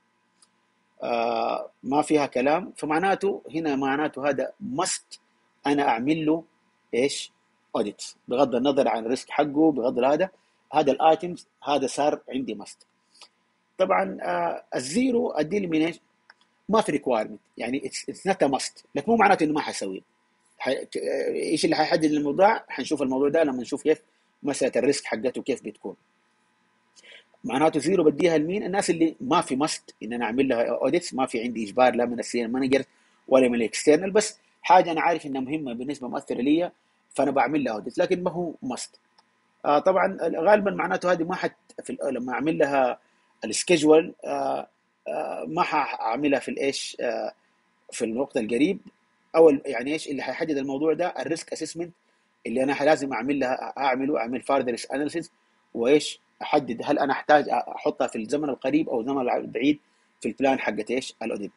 ما فيها كلام. فمعناته هنا معناته هذا مست انا اعمل له ايش؟ اوديت بغض النظر عن الريسك حقه، بغض هذا الايتمز هذا صار عندي مست. طبعا الزيرو ادي من ايش؟ ما في ريكوايرمنت، يعني اتس نوت ماست، لكن مو معناته انه ما حسويه. ايش اللي حيحدد الموضوع؟ حنشوف الموضوع ده لما نشوف كيف مساله الريسك حقته كيف بتكون. معناته زيرو بديها لمين؟ الناس اللي ما في مست ان انا اعمل لها اوديتس، ما في عندي اجبار لا من السينيور مانجر ولا من الاكسترنال، بس حاجه انا عارف انها مهمه بالنسبه مؤثره لي فانا بعمل لها اوديت، لكن ما هو مست. طبعا غالبا معناته هذه ما حت لما اعمل لها السكجول ما حاعملها في الايش في الوقت القريب. او يعني ايش اللي حيحدد الموضوع ده؟ الريسك اسسمنت اللي انا لازم اعمل فاردر اناليسيس، وايش احدد هل انا احتاج احطها في الزمن القريب او الزمن البعيد في البلان حقت ايش الاوديت.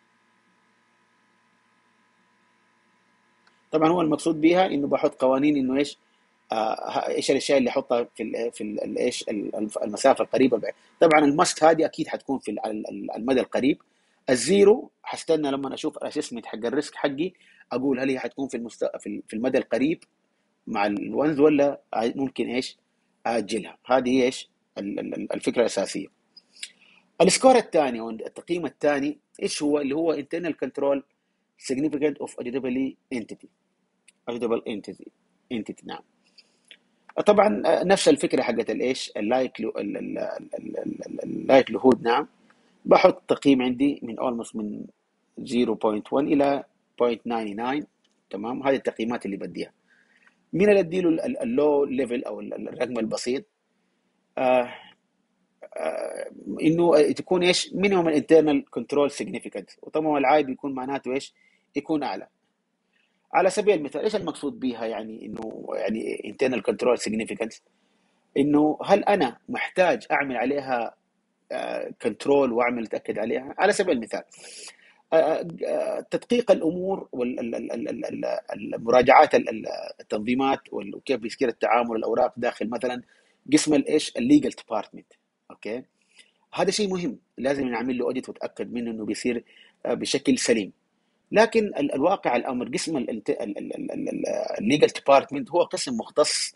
طبعا هو المقصود بيها انه بحط قوانين انه ايش، ايش الاشياء اللي احطها ايش المسافه القريبه طبعا الماست هذه اكيد حتكون في المدى القريب. الزيرو حستنى لما اشوف الاسسمنت حق الريسك حقي، اقول هل هي حتكون في المدى القريب مع الونز، ولا ممكن ايش اجلها. هذه هي ايش الفكره الاساسيه. السكور الثاني او التقييم الثاني ايش هو؟ اللي هو internal control significant of auditable entity. auditable entity نعم. طبعا نفس الفكره حقت الايش اللايكليهود. نعم، بحط تقييم عندي من almost من 0.1 الى 0.99. تمام، هذه التقييمات اللي بديها. مين اللي اديله اللو ليفل او الرقم البسيط؟ آه انه تكون ايش مينيمم الانترنال كنترول سيجنيفيكانت، وطبعا العاي بيكون معناته ايش؟ يكون اعلى. على سبيل المثال ايش المقصود بها؟ يعني انه يعني internal control significance، انه هل انا محتاج اعمل عليها كنترول واعمل اتاكد عليها. على سبيل المثال تدقيق الامور والمراجعات التنظيمات وكيف بيصير التعامل الاوراق داخل مثلا قسم الايش الليجل ديبارتمنت. اوكي، هذا شيء مهم، لازم نعمل له اوديت وتاكد منه انه بيصير بشكل سليم. لكن الواقع الامر قسم الليجل ديبارتمنت هو قسم مختص،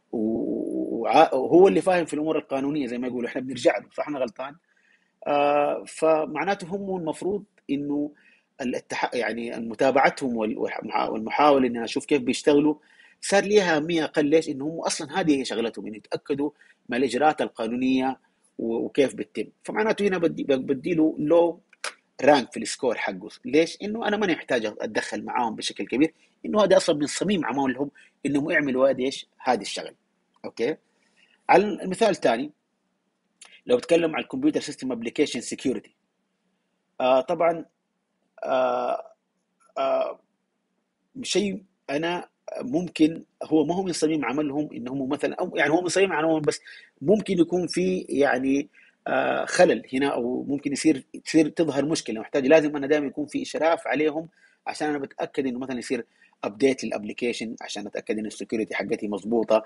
وهو اللي فاهم في الامور القانونيه زي ما يقولوا، احنا بنرجع له صح انا غلطان. فمعناته هم المفروض انه يعني متابعتهم والمحاوله ان اشوف كيف بيشتغلوا صار ليها اهميه اقل. ليش؟ انه هم اصلا هذه هي شغلتهم، انه يتاكدوا من الاجراءات القانونيه وكيف بتتم. فمعناته هنا بدي له لو رانك في السكور حقه. ليش؟ انه انا ماني محتاج اتدخل معاهم بشكل كبير، انه هذا اصلا من صميم عملهم انهم يعملوا هذه ايش هذه الشغل. اوكي، على المثال الثاني لو بتكلم عن الكمبيوتر سيستم ابلكيشن سكيورتي، طبعا آه آه شيء انا ممكن هو ما هو من صميم عملهم انهم مثلا، او يعني هو من صميم عملهم بس ممكن يكون في يعني خلل هنا، او ممكن تصير تظهر مشكله محتاج لازم انا دائما يكون في اشراف عليهم عشان انا بتاكد انه مثلا يصير ابديت للابلكيشن عشان اتاكد ان السكيورتي حقتي مضبوطه.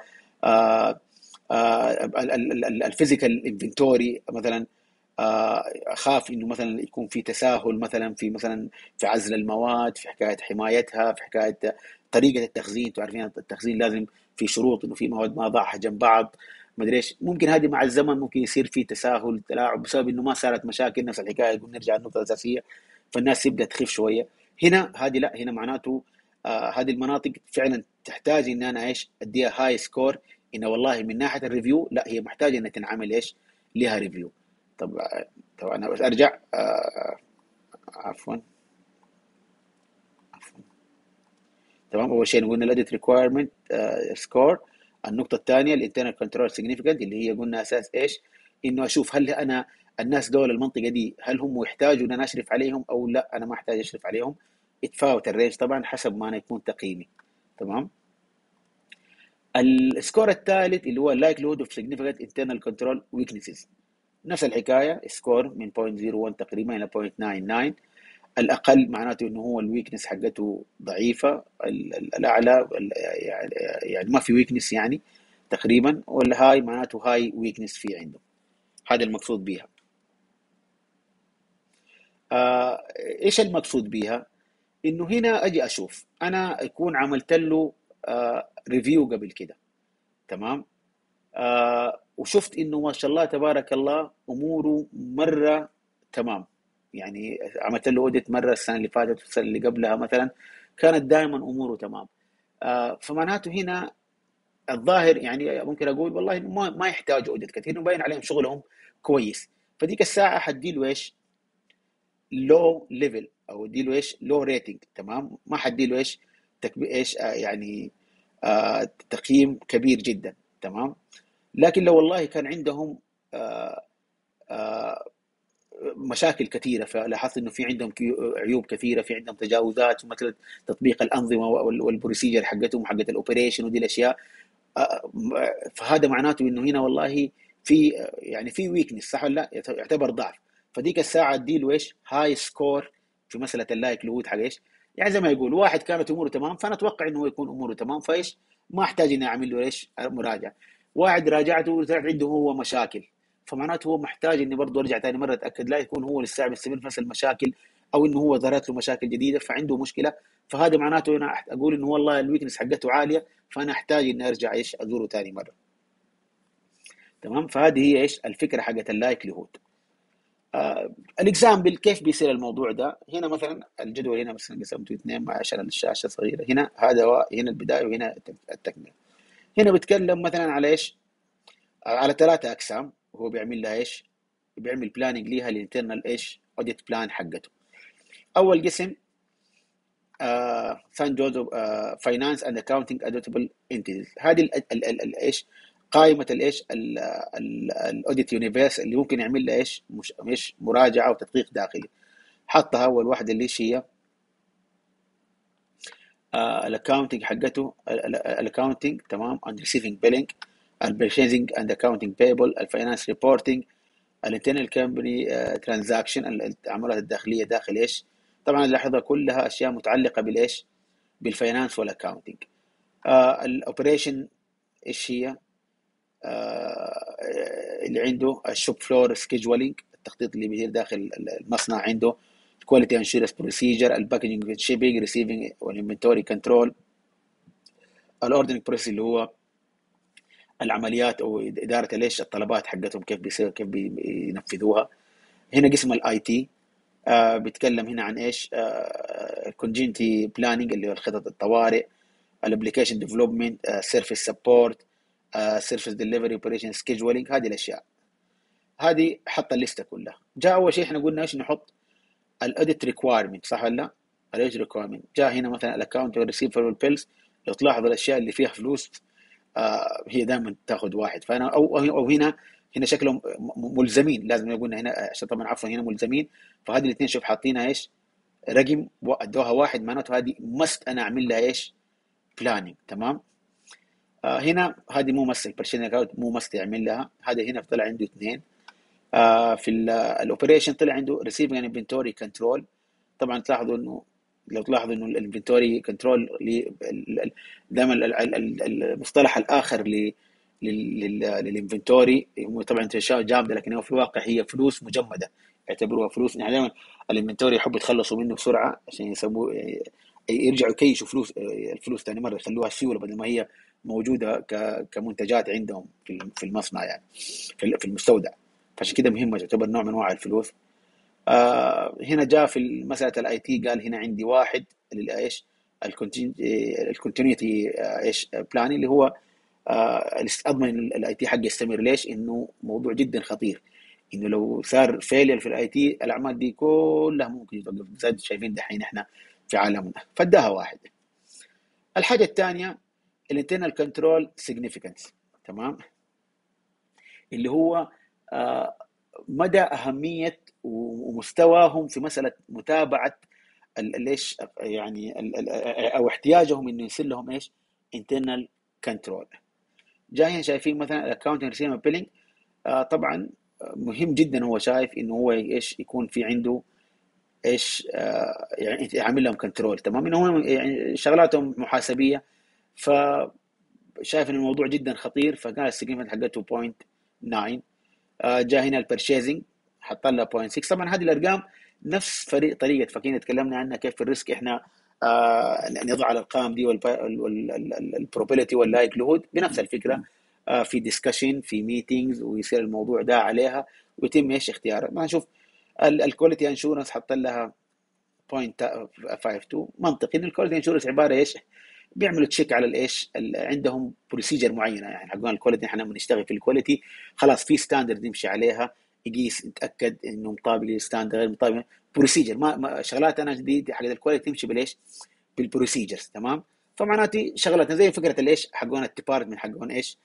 الفيزيكال انفنتوري مثلا، اخاف انه مثلا يكون في تساهل مثلا في عزل المواد، في حكايه حمايتها، في حكايه طريقه التخزين. تعرفين التخزين لازم في شروط انه في مواد ما ضعها جنب بعض، ما ادري ايش. ممكن هذه مع الزمن ممكن يصير في تساهل تلاعب بسبب انه ما صارت مشاكل. نفس الحكايه يقول نرجع للنقطه الاساسيه، فالناس تبدا تخف شويه. هنا هذه لا، هنا معناته هذه المناطق فعلا تحتاج ان انا ايش اديها هاي سكور، انه والله من ناحيه الريفيو لا هي محتاجه انها تنعمل ايش لها ريفيو. طب طبعا انا بس ارجع عفوا عفوا. تمام، اول شيء قلنا الاديت ريكويرمنت سكور. النقطه الثانيه الانترنال كنترول سيجنيفيكانت، اللي هي قلنا اساس ايش؟ انه اشوف هل انا الناس دول المنطقه دي هل هم يحتاجوا ان انا اشرف عليهم او لا انا ما احتاج اشرف عليهم. يتفاوت الرينج طبعا حسب ما انا يكون تقييمي. تمام. السكور الثالث اللي هو likelihood of significant internal control weaknesses. نفس الحكايه سكور من 0.01 تقريبا الى 0.99. الاقل معناته انه هو الويكنس حقته ضعيفه، الاعلى يعني ما في ويكنس يعني تقريبا، والهاي معناته هاي ويكنس في عنده. هذا المقصود بها. ايش المقصود بها؟ انه هنا اجي اشوف انا اكون عملت له ريفيو قبل كده. تمام. وشفت انه ما شاء الله تبارك الله اموره مره تمام. يعني عملت له اوديت مره السنه اللي فاتت والسنه اللي قبلها مثلا، كانت دائما اموره تمام. فمعناته هنا الظاهر يعني ممكن اقول والله ما يحتاجوا اوديت كثير، مبين عليهم شغلهم كويس. فديك الساعه حدي له ايش لو ليفل، او ادي له ايش لو ريتنج. تمام، ما حدي له ايش ايش يعني تقييم كبير جدا. تمام. لكن لو والله كان عندهم آه، آه، مشاكل كثيره، فلاحظت انه في عندهم عيوب كثيره، في عندهم تجاوزات مثل تطبيق الانظمه والبروسيجر حقتهم حقت الاوبريشن ودي الاشياء. فهذا معناته انه هنا والله في يعني في ويكنس، صح ولا لا؟ يعتبر ضعف. فديك الساعه اديله ايش هاي سكور في مساله اللايك لهود حق ايش. يعني زي ما يقول واحد كانت اموره تمام، فانا اتوقع انه هو يكون اموره تمام، فايش ما احتاج اني اعمل له ايش مراجعه. واحد راجعته وطلعت عنده هو مشاكل، فمعناته هو محتاج اني برضه ارجع ثاني مره اتاكد لا يكون هو لسه مستمر في نفس المشاكل، او انه هو ظهرت له مشاكل جديده فعنده مشكله. فهذا معناته انا اقول انه والله الويكنس حقته عاليه، فانا احتاج اني ارجع ايش ازوره ثاني مره. تمام. فهذه هي ايش الفكره حقت اللايك لهود. الاكزامبل كيف بيصير الموضوع ده. هنا مثلا الجدول هنا مثلا قسمته اثنين عشان الشاشه صغيره. هنا هذا هنا البدايه وهنا التكمله. هنا بيتكلم مثلا على ايش، على ثلاثه اقسام هو بيعمل لها ايش، بيعمل بلاننج ليها الانترنال ايش اوديت بلان حقته. اول قسم سان جوزيف فاينانس اند اكاونتنج ادوتبل انتيتيز. هذه ايش قائمه الايش الاوديت يونيفرس اللي ممكن يعمل لها ايش مش مراجعه وتدقيق داخلي. حطها اول واحده اللي هي الاكاونتنج حقته، الاكاونتنج تمام اند ريسيفنج بيلينج، البرشيزنج اند اكاونتنج بيبل، الفاينانس ريبورتنج، الانترنال كمباني ترانزاكشن، التعاملات الداخليه داخل ايش. طبعا لاحظها كلها اشياء متعلقه بالايش بالفاينانس والاكاونتنج. الاوبريشن ايش هي، اللي عنده الشوب فلور سكيدجولينج التخطيط اللي بيصير داخل المصنع عنده، كواليتي انشورنس بروسيجر، الباكجينج شيبينج ريسيفنج والانفنتوري كنترول، الاوردرنج بروسيس اللي هو العمليات او اداره ليش الطلبات حقتهم كيف بيصير كيف بينفذوها. هنا قسم الاي تي بيتكلم هنا عن ايش كونجنتي بلاننج اللي هو الخطط الطوارئ، الابلكيشن ديفلوبمنت، سيرفيس سبورت، سيرفيس ديليفري، اوبريشن سكيدجولينج. هذه الاشياء هذه حط الليسته كلها. جاء اول شيء احنا قلنا ايش نحط الاوديت ريكوايرمنت صح ولا لا؟ الاوديت ريكوايرمنت جاء هنا مثلا الاكونت ريسيفبل بيلز. لو تلاحظ الاشياء اللي فيها فلوس هي دائما تاخذ واحد. فانا او هنا شكلهم ملزمين لازم قلنا هنا عشان طبعا عفوا هنا ملزمين. فهذه الاثنين شوف حاطينها ايش رقم ادوها واحد، معناته هذه مست انا اعمل لها ايش بلاننج. تمام. هنا هذه مو مست البرشين اكاونت مو مست يعمل لها. هذا هنا طلع عنده اثنين. في الاوبريشن طلع عنده ريسيفنج اند انفنتوري كنترول. طبعا تلاحظوا انه لو تلاحظوا انه الانفنتوري كنترول دائما المصطلح الاخر للانفنتوري هو طبعا تشاء جامده، لكن هو في الواقع هي فلوس مجمده، يعتبروها فلوس. يعني دائما الانفنتوري يحبوا يتخلصوا منه بسرعه عشان يسووا يرجعوا يكيشوا فلوس الفلوس ثاني مره يخلوها سيوله بدل ما هي موجوده كمنتجات عندهم في المصنع يعني في المستودع. فعشان كده مهمه تعتبر نوع من انواع الفلوس. هنا جاء في مساله الاي تي قال هنا عندي واحد اللي ايش الكونتينيوتي ايش بلان اللي هو اضمن الاي تي حقي يستمر. ليش؟ انه موضوع جدا خطير، انه لو صار فيلير في الاي تي الاعمال دي كلها ممكن يتوقف زي ما شايفين دحين احنا في عالمنا. فاداها واحد. الحاجه الثانيه الانترنال كنترول سيجنيفيكانس. تمام. اللي هو آه، مدى اهميه ومستواهم في مساله متابعه ليش يعني او احتياجهم انه يصير لهم ايش internal control. جايين شايفين مثلا الاكونت ريسيفبل بيلينج. طبعا مهم جدا هو شايف انه هو ايش يكون في عنده ايش يعني يعمل لهم كنترول. تمام. انه هو يعني شغلاتهم محاسبيه، فشايف ان الموضوع جدا خطير. فقال السيجمنت حقته 0.9. جاء هنا البرشيزنج حط لها 0.6. طبعا هذه الارقام نفس طريقه فكينا تكلمنا عنها كيف في الريسك احنا نضع الارقام دي والبروبابيلتي واللايكليهود بنفس الفكره. في ديسكشن في ميتينجز ويصير الموضوع ده عليها ويتم ايش اختيارها. ما نشوف الكواليتي انشورنس حط لها 0.52. منطقي ان الكواليتي انشورنس عباره ايش بيعملوا تشيك على الايش عندهم بروسيجر معينه. يعني حقون الكواليتي احنا بنشتغل في الكواليتي خلاص في ستاندرد نمشي عليها، يقيس يتاكد انه مطابق للستاندرد غير مطابق بروسيجر. ما شغلات انا دي حق الكواليتي تمشي بالايش بالبروسيجرز. تمام. فمعناتي شغلاتنا زي فكره الايش حقون الديبارتمنت حقون ايش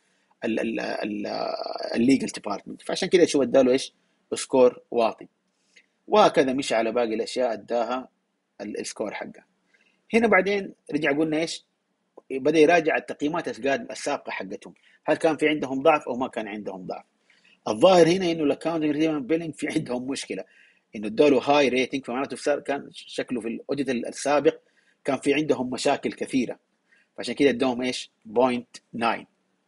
الليجل ديبارتمنت. فعشان كده شو اداله ايش سكور واطي. وهكذا مشي على باقي الاشياء اداها السكور حقه. هنا بعدين رجع قلنا ايش بدأ يراجع التقييمات السابقة حقتهم، هل كان في عندهم ضعف أو ما كان عندهم ضعف. الظاهر هنا انه الاكونتنج ريسيفبل بيلينج في عندهم مشكله، انه ادوا هاي ريتنج، فمعناته صار كان شكله في الاوديت السابق كان في عندهم مشاكل كثيره، فعشان كده ادوهم ايش 0.9.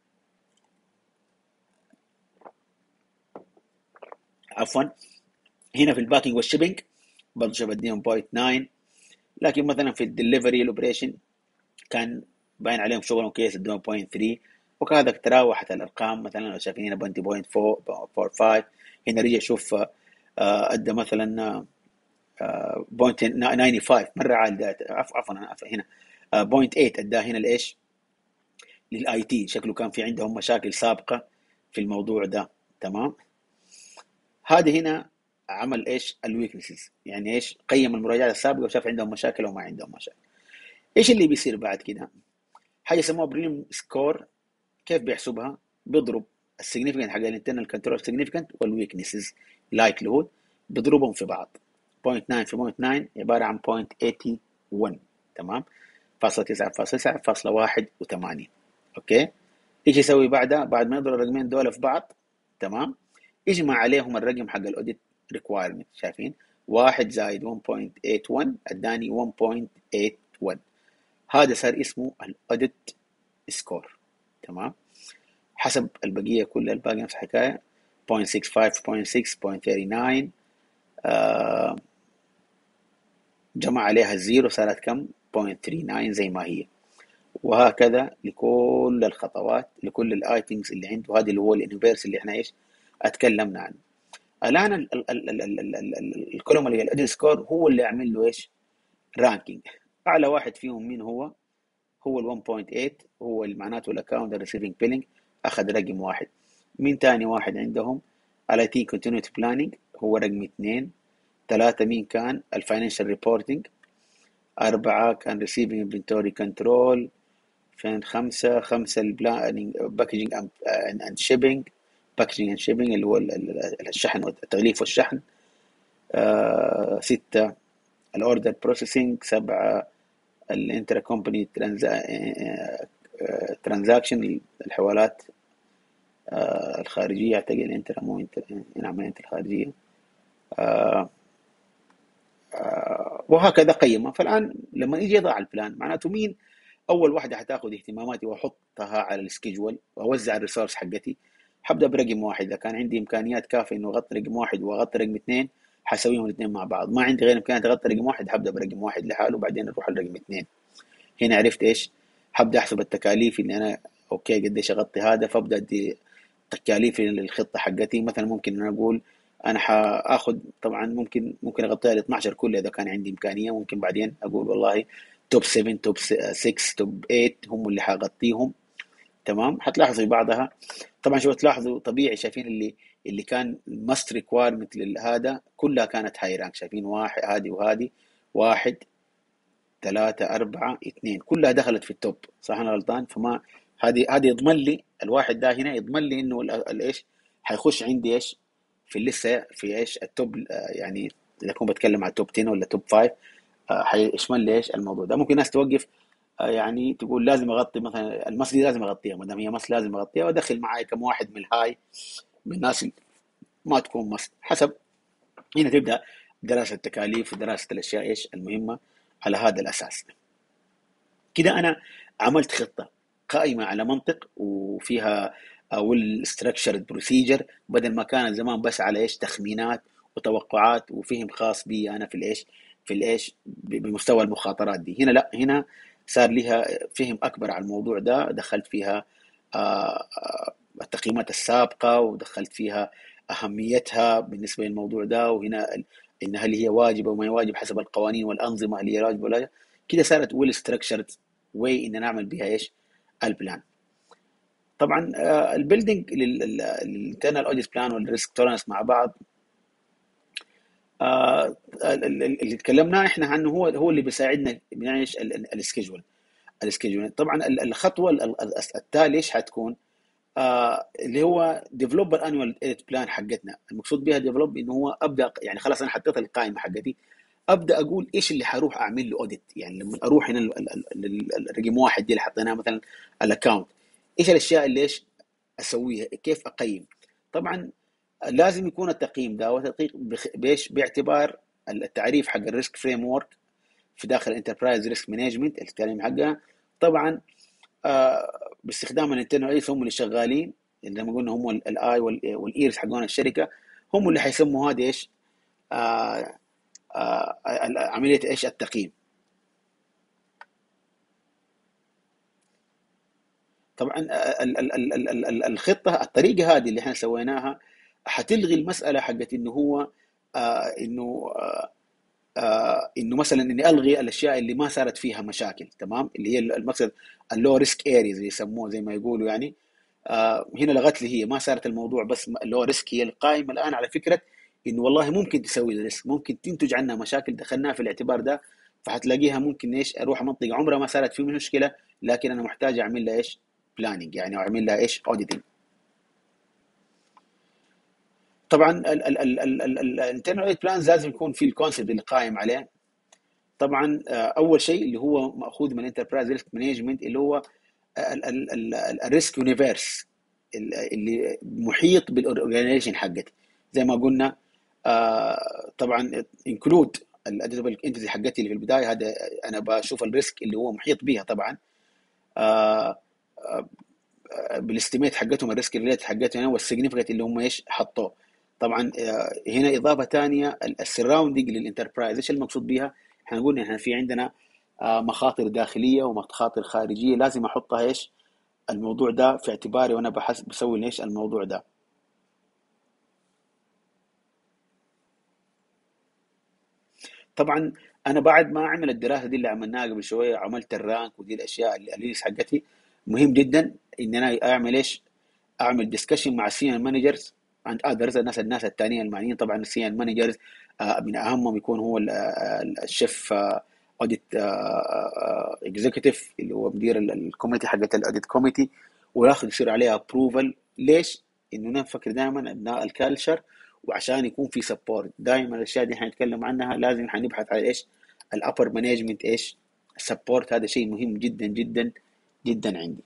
عفوا، هنا في الباكينج والشيبنج برضه شوف اديهم 0.9، لكن مثلا في الدليفري الاوبريشن كان باين عليهم شغلهم كويس ادوهم 0.3. وكذا تراوحت الارقام، مثلا لو شايفين هنا 0.4 هنا رجع شوف ادى مثلا 0.95 مره عالي، عفوا انا هنا 0.8 اداه هنا لايش؟ للاي تي، شكله كان في عندهم مشاكل سابقه في الموضوع ده. تمام. هذه هنا عمل ايش الويكنسز، يعني ايش قيم المراجعات السابقه وشاف عندهم مشاكل او ما عندهم مشاكل. ايش اللي بيصير بعد كده؟ حاجه يسموها بريم سكور. كيف بيحسبها؟ بيضرب السيجنيفيكانت حق الانترنال كنترول سيجنيفيكانت والويكنسز لايكليهود، بيضربهم في بعض. 0.9 في 0.9 عباره عن 0.81. تمام. فاصلة 9 فاصلة 9 فاصلة 81. اوكي. ايش يسوي بعدها؟ بعد ما يضرب الرقمين دول في بعض، تمام، يجمع عليهم الرقم حق الاوديت ريكوايرمنت. شايفين 1 زائد 1.81 اداني 1.81. هذا صار اسمه الاوديت سكور. تمام. حسب البقيه كل الباقي نفس الحكايه 0.65 0.6 0.39. جمع عليها الزيرو صارت كم؟ 0.39 زي ما هي. وهكذا لكل الخطوات لكل الايتمز اللي عنده. هذا اللي هو الانفيرس اللي احنا ايش اتكلمنا عنه. الان الكولوم اللي هي الادل سكور هو اللي يعمل له ايش؟ رانكينج. اعلى واحد فيهم مين هو؟ هو ال 1.8، هو اللي معناته الاكونت ريسيفنج بيلينج اخذ رقم واحد. مين تاني واحد عندهم؟ الاي تي كونتينيوتي بلاننج هو رقم اثنين. ثلاثة مين كان؟ الفاينانشال ريبورتنج. أربعة كان ريسيفنج انفنتوري كنترول. فين خمسة البلاننج باكجينج اند شيبنج. باكجينج اند شيبنج اللي هو الشحن والتغليف والشحن. ستة الاوردر بروسيسنج. سبعة الانترا كومباني ترانزاكشن الحوالات الخارجية. اعتقد الانترا مو انتر، نعم الانترا الخارجية. وهكذا قيمها. فالآن لما يجي يضع البلان معناته مين أول واحدة حتاخذ اهتماماتي وأحطها على السكيجول وأوزع الريسورس حقتي؟ حبدأ برقم واحد. إذا كان عندي إمكانيات كافية إنه أغطي رقم واحد وأغطي رقم اثنين حسويهم الاثنين مع بعض. ما عندي غير إمكانيات أغطي رقم واحد، حبدأ برقم واحد لحاله وبعدين أروح لرقم اثنين. هنا عرفت إيش؟ حبدأ أحسب التكاليف اللي أنا أوكي قديش أغطي هذا، فأبدأ أدي تكاليف للخطة حقتي. مثلا ممكن أنا أقول أنا حاخذ، طبعا ممكن أغطيها ل 12 كلها إذا كان عندي إمكانية. ممكن بعدين أقول والله توب 7 توب 6 توب 8 هم اللي حغطيهم. تمام. حتلاحظوا في بعضها طبعا، شو تلاحظوا طبيعي شايفين اللي كان ماست ريكوايرمنت لهذا كلها كانت هاي رانك. شايفين واحد هذه وهذه، واحد ثلاثة أربعة اثنين كلها دخلت في التوب. صح أنا غلطان؟ فما هذه يضمن لي الواحد ده هنا يضمن لي إنه الإيش حيخش عندي إيش في اللسه في إيش التوب. يعني إذا كنت بتكلم على توب 10 ولا توب 5 حيشمل لي إيش الموضوع ده. ممكن ناس توقف يعني تقول لازم أغطي مثلا المصري دي لازم أغطيها، ما دام هي مصر لازم أغطيها وأدخل معاي كم واحد من الهاي من الناس اللي ما تكون مصر. حسب هنا تبدأ دراسة التكاليف ودراسة الأشياء إيش المهمة على هذا الأساس. كده انا عملت خطه قائمه على منطق وفيها والستركشرد بروسيجر، بدل ما كانت زمان بس على ايش تخمينات وتوقعات وفهم خاص بي انا في الايش بمستوى المخاطرات دي. هنا لا، هنا صار لها فهم اكبر على الموضوع ده. دخلت فيها التقييمات السابقه ودخلت فيها اهميتها بالنسبه للموضوع ده، وهنا ان هل هي واجبه وما هي واجب حسب القوانين والانظمه، هل هي واجبه ولا لا. كده صارت ويل ستراكشرد واي ان نعمل بها ايش البلان. طبعا البيلدينج للانترنال اوديت بلان والريسك تولرنس مع بعض اللي تكلمنا احنا عنه هو اللي بيساعدنا بنعيش السكيجول. طبعا الخطوه التاليه ايش حتكون؟ اللي هو ديفلوب الانوال بلان حقتنا. المقصود بها ديفلوب انه هو ابدا، يعني خلاص انا حطيت القائمه حقتي، ابدا اقول ايش اللي حروح اعمل له اوديت. يعني لما اروح هنا الرقم واحد دي اللي حطيناها مثلا الاكونت، ايش الاشياء اللي ايش اسويها، كيف اقيم. طبعا لازم يكون التقييم ده وتدقيق بايش؟ باعتبار التعريف حق الريسك فريم ورك في داخل الانتربرايز ريسك مانجمنت الكلام حقها. طبعا باستخدام الانترنال ايس هم اللي شغالين، زي ما قلنا هم الاي والايرز حقون الشركه، هم اللي حيسموا هذه ايش؟ آه عمليه ايش؟ التقييم. طبعا الخطه، الطريقه هذه اللي احنا سويناها حتلغي المساله حقت انه هو انه انه مثلا اني الغي الاشياء اللي ما صارت فيها مشاكل، تمام، اللي هي المقصد اللو ريسك اريز اللي يسموه زي ما يقولوا يعني. هنا لغت لي، هي ما صارت الموضوع بس اللو ريسك، هي القائمه الان على فكره انه والله ممكن تسوي ريسك، ممكن تنتج عنها مشاكل دخلناها في الاعتبار ده. فحتلاقيها ممكن ايش؟ اروح منطقه عمرها ما صارت فيه مشكله، لكن انا محتاج اعمل لها ايش؟ بلاننج يعني، او اعمل لها ايش؟ اوديتنج. طبعا الانترنال اوديت بلانز لازم يكون في الكونسيبت اللي قائم عليه. طبعا اول شيء اللي هو ماخوذ من انتربرايز ريسك مانجمنت، اللي هو الريسك يونيفيرس اللي محيط بالاورجنايزيشن حقتي. زي ما قلنا طبعا انكلود الاديتابل انتيتي حقتي اللي في البدايه، هذا انا بشوف الريسك اللي هو محيط بيها طبعا. آه، بالاستيميت حقتهم الريسك ريليت حقتهم والسيجنفكت اللي هم ايش حطوه. طبعا هنا اضافه ثانيه السراوندنج للانتربرايز، ايش المقصود بها؟ احنا قلنا احنا في عندنا مخاطر داخليه ومخاطر خارجيه، لازم احطها ايش؟ الموضوع ده في اعتباري وانا بسوي ايش؟ الموضوع ده. طبعا انا بعد ما اعمل الدراسه دي اللي عملناها قبل شويه، عملت الرانك ودي الاشياء اللي حقتي، مهم جدا ان انا اعمل ايش؟ اعمل ديسكشن مع السينيور مانجرز عند اذرز، الناس الثانيين المعنيين. طبعا السينيور مانجرز من اهمهم يكون هو الشيف اوديت اكزيكتيف اللي هو مدير الكوميتي حقت الاوديت كوميتي، وياخذ يصير عليها ابروفل. ليش؟ انه نفكر دائما ابناء الكالتشر، وعشان يكون في سبورت دائما. الاشياء دي حنتكلم عنها، لازم حنبحث على ايش؟ الابر مانجمنت ايش؟ السبورت، هذا شيء مهم جدا جدا جدا عندي.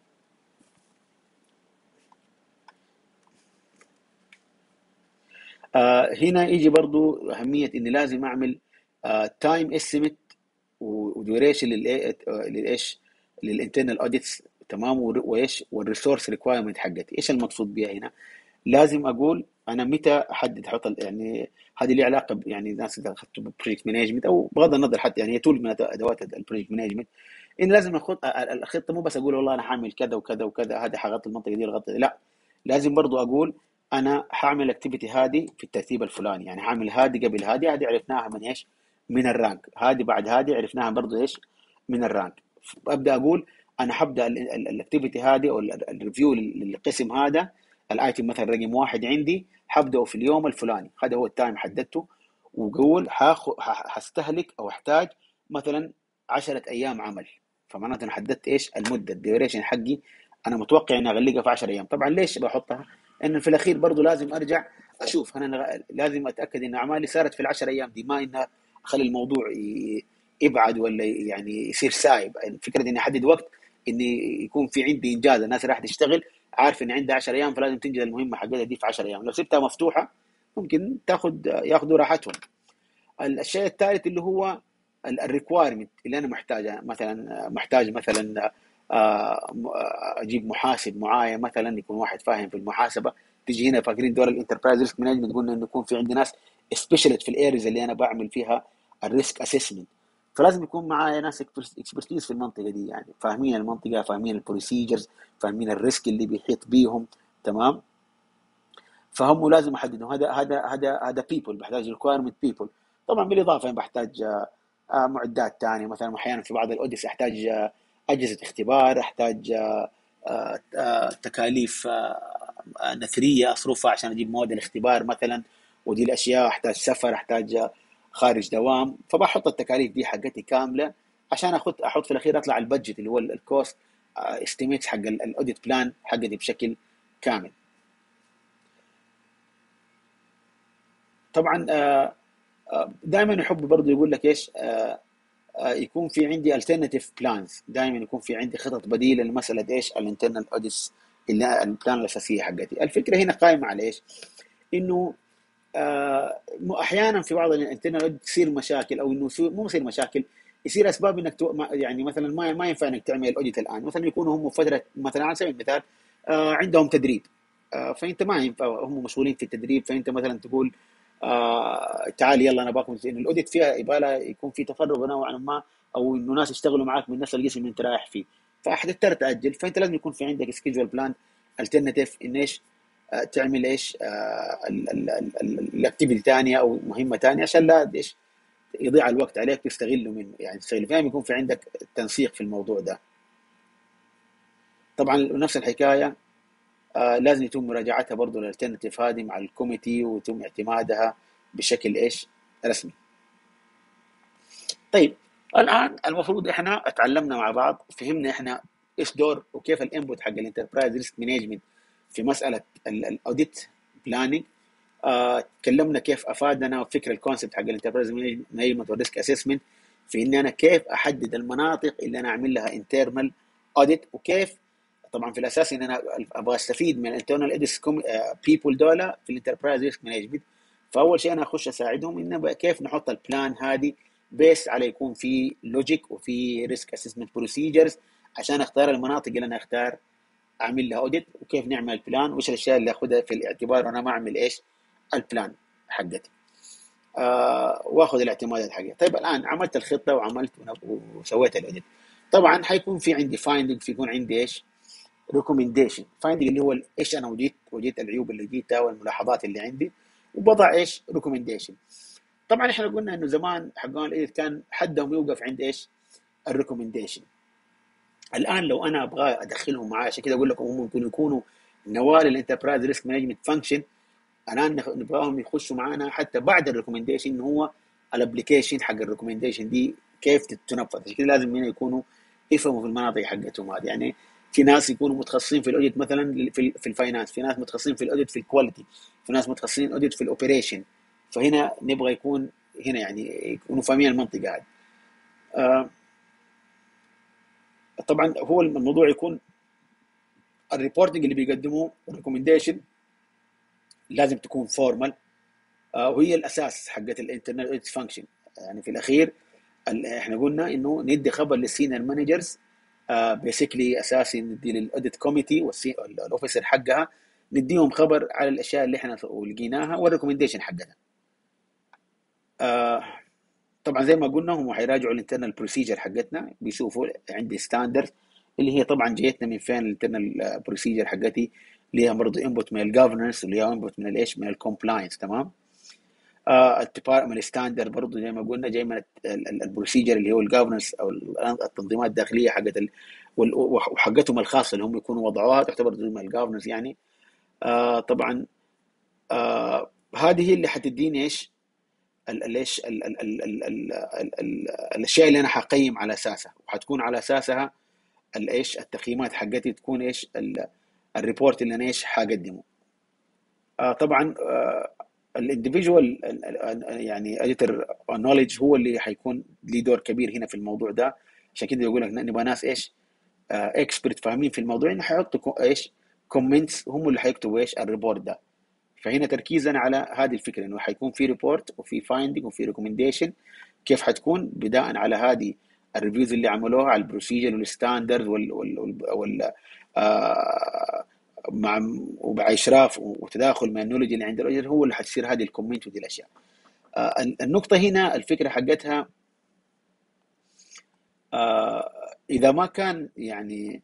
هنا يجي برضو أهمية إني لازم أعمل تايم استيميت وديوريشن للإيش؟ للانترنال اوديتس، تمام، وايش؟ والريسورس ريكوايرمنت حقتي. ايش المقصود بها هنا؟ لازم اقول انا متى احدد احط يعني هذه لي علاقه يعني الناس اذا اخذتوا بروجكت مانجمنت او بغض النظر حتى، يعني هي تول من ادوات البروجكت مانجمنت، ان لازم اخد الخطه، مو بس اقول والله انا حاعمل كذا وكذا وكذا، هذه حغطي المنطقه دي الغطي، لا، لازم برضو اقول انا حاعمل الاكتيفيتي هذه في الترتيب الفلاني. يعني حاعمل هذه قبل هذه عرفناها من ايش؟ من الرانك. هذه بعد هذه عرفناها برضو ايش؟ من الرانك. ابدا اقول انا حبدا الاكتيفيتي هذه او الريفيو للقسم هذا، الايتم مثلا رقم واحد عندي حبداه في اليوم الفلاني، هذا هو التايم حددته. وقول حستهلك او احتاج مثلا 10 ايام عمل، فمعناته انا حددت ايش؟ المده الديوريشن حقي، انا متوقع اني اغلقها في 10 ايام. طبعا ليش بحطها؟ ان في الاخير برضو لازم ارجع اشوف انا لازم اتاكد ان اعمالي صارت في العشر ايام دي، ما انها اخلي الموضوع يبعد ولا يعني يصير سايب. فكره اني احدد وقت اني يكون في عندي انجاز، الناس راح تشتغل عارف ان عندها 10 ايام، فلازم تنجز المهمه حقتها دي في 10 ايام. لو سبتها مفتوحه ممكن ياخذوا راحتهم. الشيء الثالث اللي هو الريكوايرمنت اللي انا محتاجه، مثلا محتاج مثلا اجيب محاسب معايا مثلا، يكون واحد فاهم في المحاسبه. تيجي هنا فاكرين دور الانتربرايز ريسك مانجمنت، قلنا انه يكون في عندي ناس سبيشالست في الاريز اللي انا بعمل فيها الريسك اسسمنت، فلازم يكون معايا ناس اكسبرتيز في المنطقه دي، يعني فاهمين المنطقه، فاهمين البروسيجرز، فاهمين الريسك اللي بيحيط بيهم، تمام. فهم لازم يحددوا هذا بيبل، بحتاج ريكوايرمنت بيبل. طبعا بالاضافه أنا بحتاج معدات ثانيه، مثلا احيانا في بعض الاوديس احتاج اجهزه اختبار، احتاج تكاليف نثريه اصرفها عشان اجيب مواد الاختبار مثلا، ودي الاشياء احتاج سفر، احتاج خارج دوام، فبحط التكاليف دي حقتي كامله عشان احط في الاخير اطلع البادجت اللي هو الكوست استيميتس حق الاوديت بلان حقتي بشكل كامل. طبعا دائما يحب برضه يقول لك ايش؟ يكون في عندي alternative plans، دائما يكون في عندي خطط بديله لمساله ايش؟ الانترنال اوديتس، اللي البلان الاساسيه حقتي. الفكره هنا قائمه على ايش؟ انه احيانا في بعض الانترنت تصير مشاكل، او انه مو يصير مشاكل، يصير اسباب انك يعني مثلا ما ينفع انك تعمل الاوديت الان، مثلا يكونوا هم فتره، مثلا على سبيل المثال عندهم تدريب، فانت ما ينفع، هم مشغولين في التدريب، فانت مثلا تقول تعال يلا انا باكم، إن الاوديت فيها يبغى يكون في تفرغ نوعا ما، او انه ناس يشتغلوا معاك من نفس القسم اللي انت رايح فيه، فحتضطر تاجل. فانت لازم يكون في عندك سكيدجول بلان الترناتيف، ان ايش تعمل ايش الاكتيفيتي ثانيه او مهمه ثانيه، عشان لا ايش يضيع الوقت عليك تستغله منه، يعني تستغله، فاهم؟ يكون في عندك تنسيق في الموضوع ده. طبعا نفس الحكايه لازم يتم مراجعتها برضه الالترناتيف هذه مع الكوميتي، ويتم اعتمادها بشكل ايش رسمي. طيب، الان المفروض احنا اتعلمنا مع بعض، فهمنا احنا ايش دور وكيف الانبوت حق الانتربرايز ريسك مانجمنت في مساله الاوديت بلاننج. تكلمنا كيف افادنا فكر الكونسبت حق الانتربرايز مانجمنت والريسك اسسمنت في ان انا كيف احدد المناطق اللي انا اعمل لها انترنال اوديت، وكيف طبعا في الاساس ان انا ابغى استفيد من الانترنال اوديت بيبول دولا في الانتربرايز ريسك مانجمنت. فاول شيء انا اخش اساعدهم ان كيف نحط البلان هذه بيس على يكون في لوجيك وفي ريسك اسسمنت بروسيجرز، عشان اختار المناطق اللي انا اختار اعمل لها اوديت، وكيف نعمل البلان، وايش الاشياء اللي اخذها في الاعتبار وانا ما اعمل ايش البلان حقتي، واخذ الاعتمادات حقتي. طيب الان عملت الخطه وعملت وسويت الاوديت، طبعا حيكون في عندي فايندنج، في يكون عندي ايش ريكومنديشن. فايندنج اللي هو ايش انا وجدت العيوب اللي جيتها والملاحظات اللي عندي، وبضع ايش ريكومنديشن. طبعا احنا قلنا انه زمان حقون الاوديت كان حدهم يوقف عند ايش الريكومنديشن. الان لو انا ابغى ادخلهم معايا، عشان كده اقول لكم هم ممكن يكونوا نواه للانتربرايز ريسك مانجمنت فانكشن، الان نبغاهم يخشوا معانا حتى بعد الريكومنديشن، ان هو الابلكيشن حق الريكومنديشن دي كيف تتنفذ. عشان كده لازم هنا يكونوا يفهموا في المناطق حقتهم هذه. يعني في ناس يكونوا متخصصين في الاوديت مثلا في الفاينانس، في ناس متخصصين في الاوديت في الكواليتي، في ناس متخصصين اوديت في الاوبريشن، فهنا نبغى يكون هنا يعني يكونوا فاهمين المنطقه هذه. آه طبعا هو الموضوع يكون الريبورتنج اللي بيقدموه الريكومنديشن لازم تكون فورمال، وهي الاساس حقت الانترنال اوديت فانكشن. يعني في الاخير احنا قلنا انه ندي خبر للسينيور مانجرز، بيسكلي اساسي ندي للاوديت كوميتي والاوفيسر حقها، نديهم خبر على الاشياء اللي احنا لقيناها والريكومنديشن حقتها. آه طبعا زي ما قلنا هم حيراجعوا الانترنال بروسيجر حقتنا، بيشوفوا عندي ستاندرد اللي هي طبعا جايتنا من فين الانترنال بروسيجر حقتي، ليها برضه انبوت من الجفرنس وليها انبوت من الايش من الكومبلاينس. تمام. الديبارتمنت ستاندرد برضه زي ما قلنا جاي من البروسيجر اللي هو الجفرنس او التنظيمات الداخليه حقت وحقتهم الخاصه اللي هم يكونوا وضعوها تعتبر ضمن الجفرنس يعني. طبعا هذه هي اللي حتديني ايش ايش الاشياء اللي انا حقيم على اساسها، وحتكون على اساسها الايش التقييمات حقتي تكون ايش الريبورت اللي انا ايش حقدمه. طبعا الانديفيدوال يعني اديتور نوليدج هو اللي حيكون ليه دور كبير هنا في الموضوع ده. عشان كده يقول لك نبغى ناس ايش اكسبرت فاهمين في الموضوع، انه حيحطوا ايش كومنتس، هم اللي حيكتبوا ايش الريبورت ده. فهنا تركيزنا على هذه الفكره، انه حيكون في ريبورت وفي فايندنج وفي ريكومنديشن، كيف حتكون بناء على هذه الريفيوز اللي عملوها على البروسيجر والستاندرد وال آه مع ومع اشراف وتداخل مع النولج اللي عند الرجل، هو اللي حتصير هذه الكومنت ودي الاشياء. النقطه هنا الفكره حقتها اذا ما كان يعني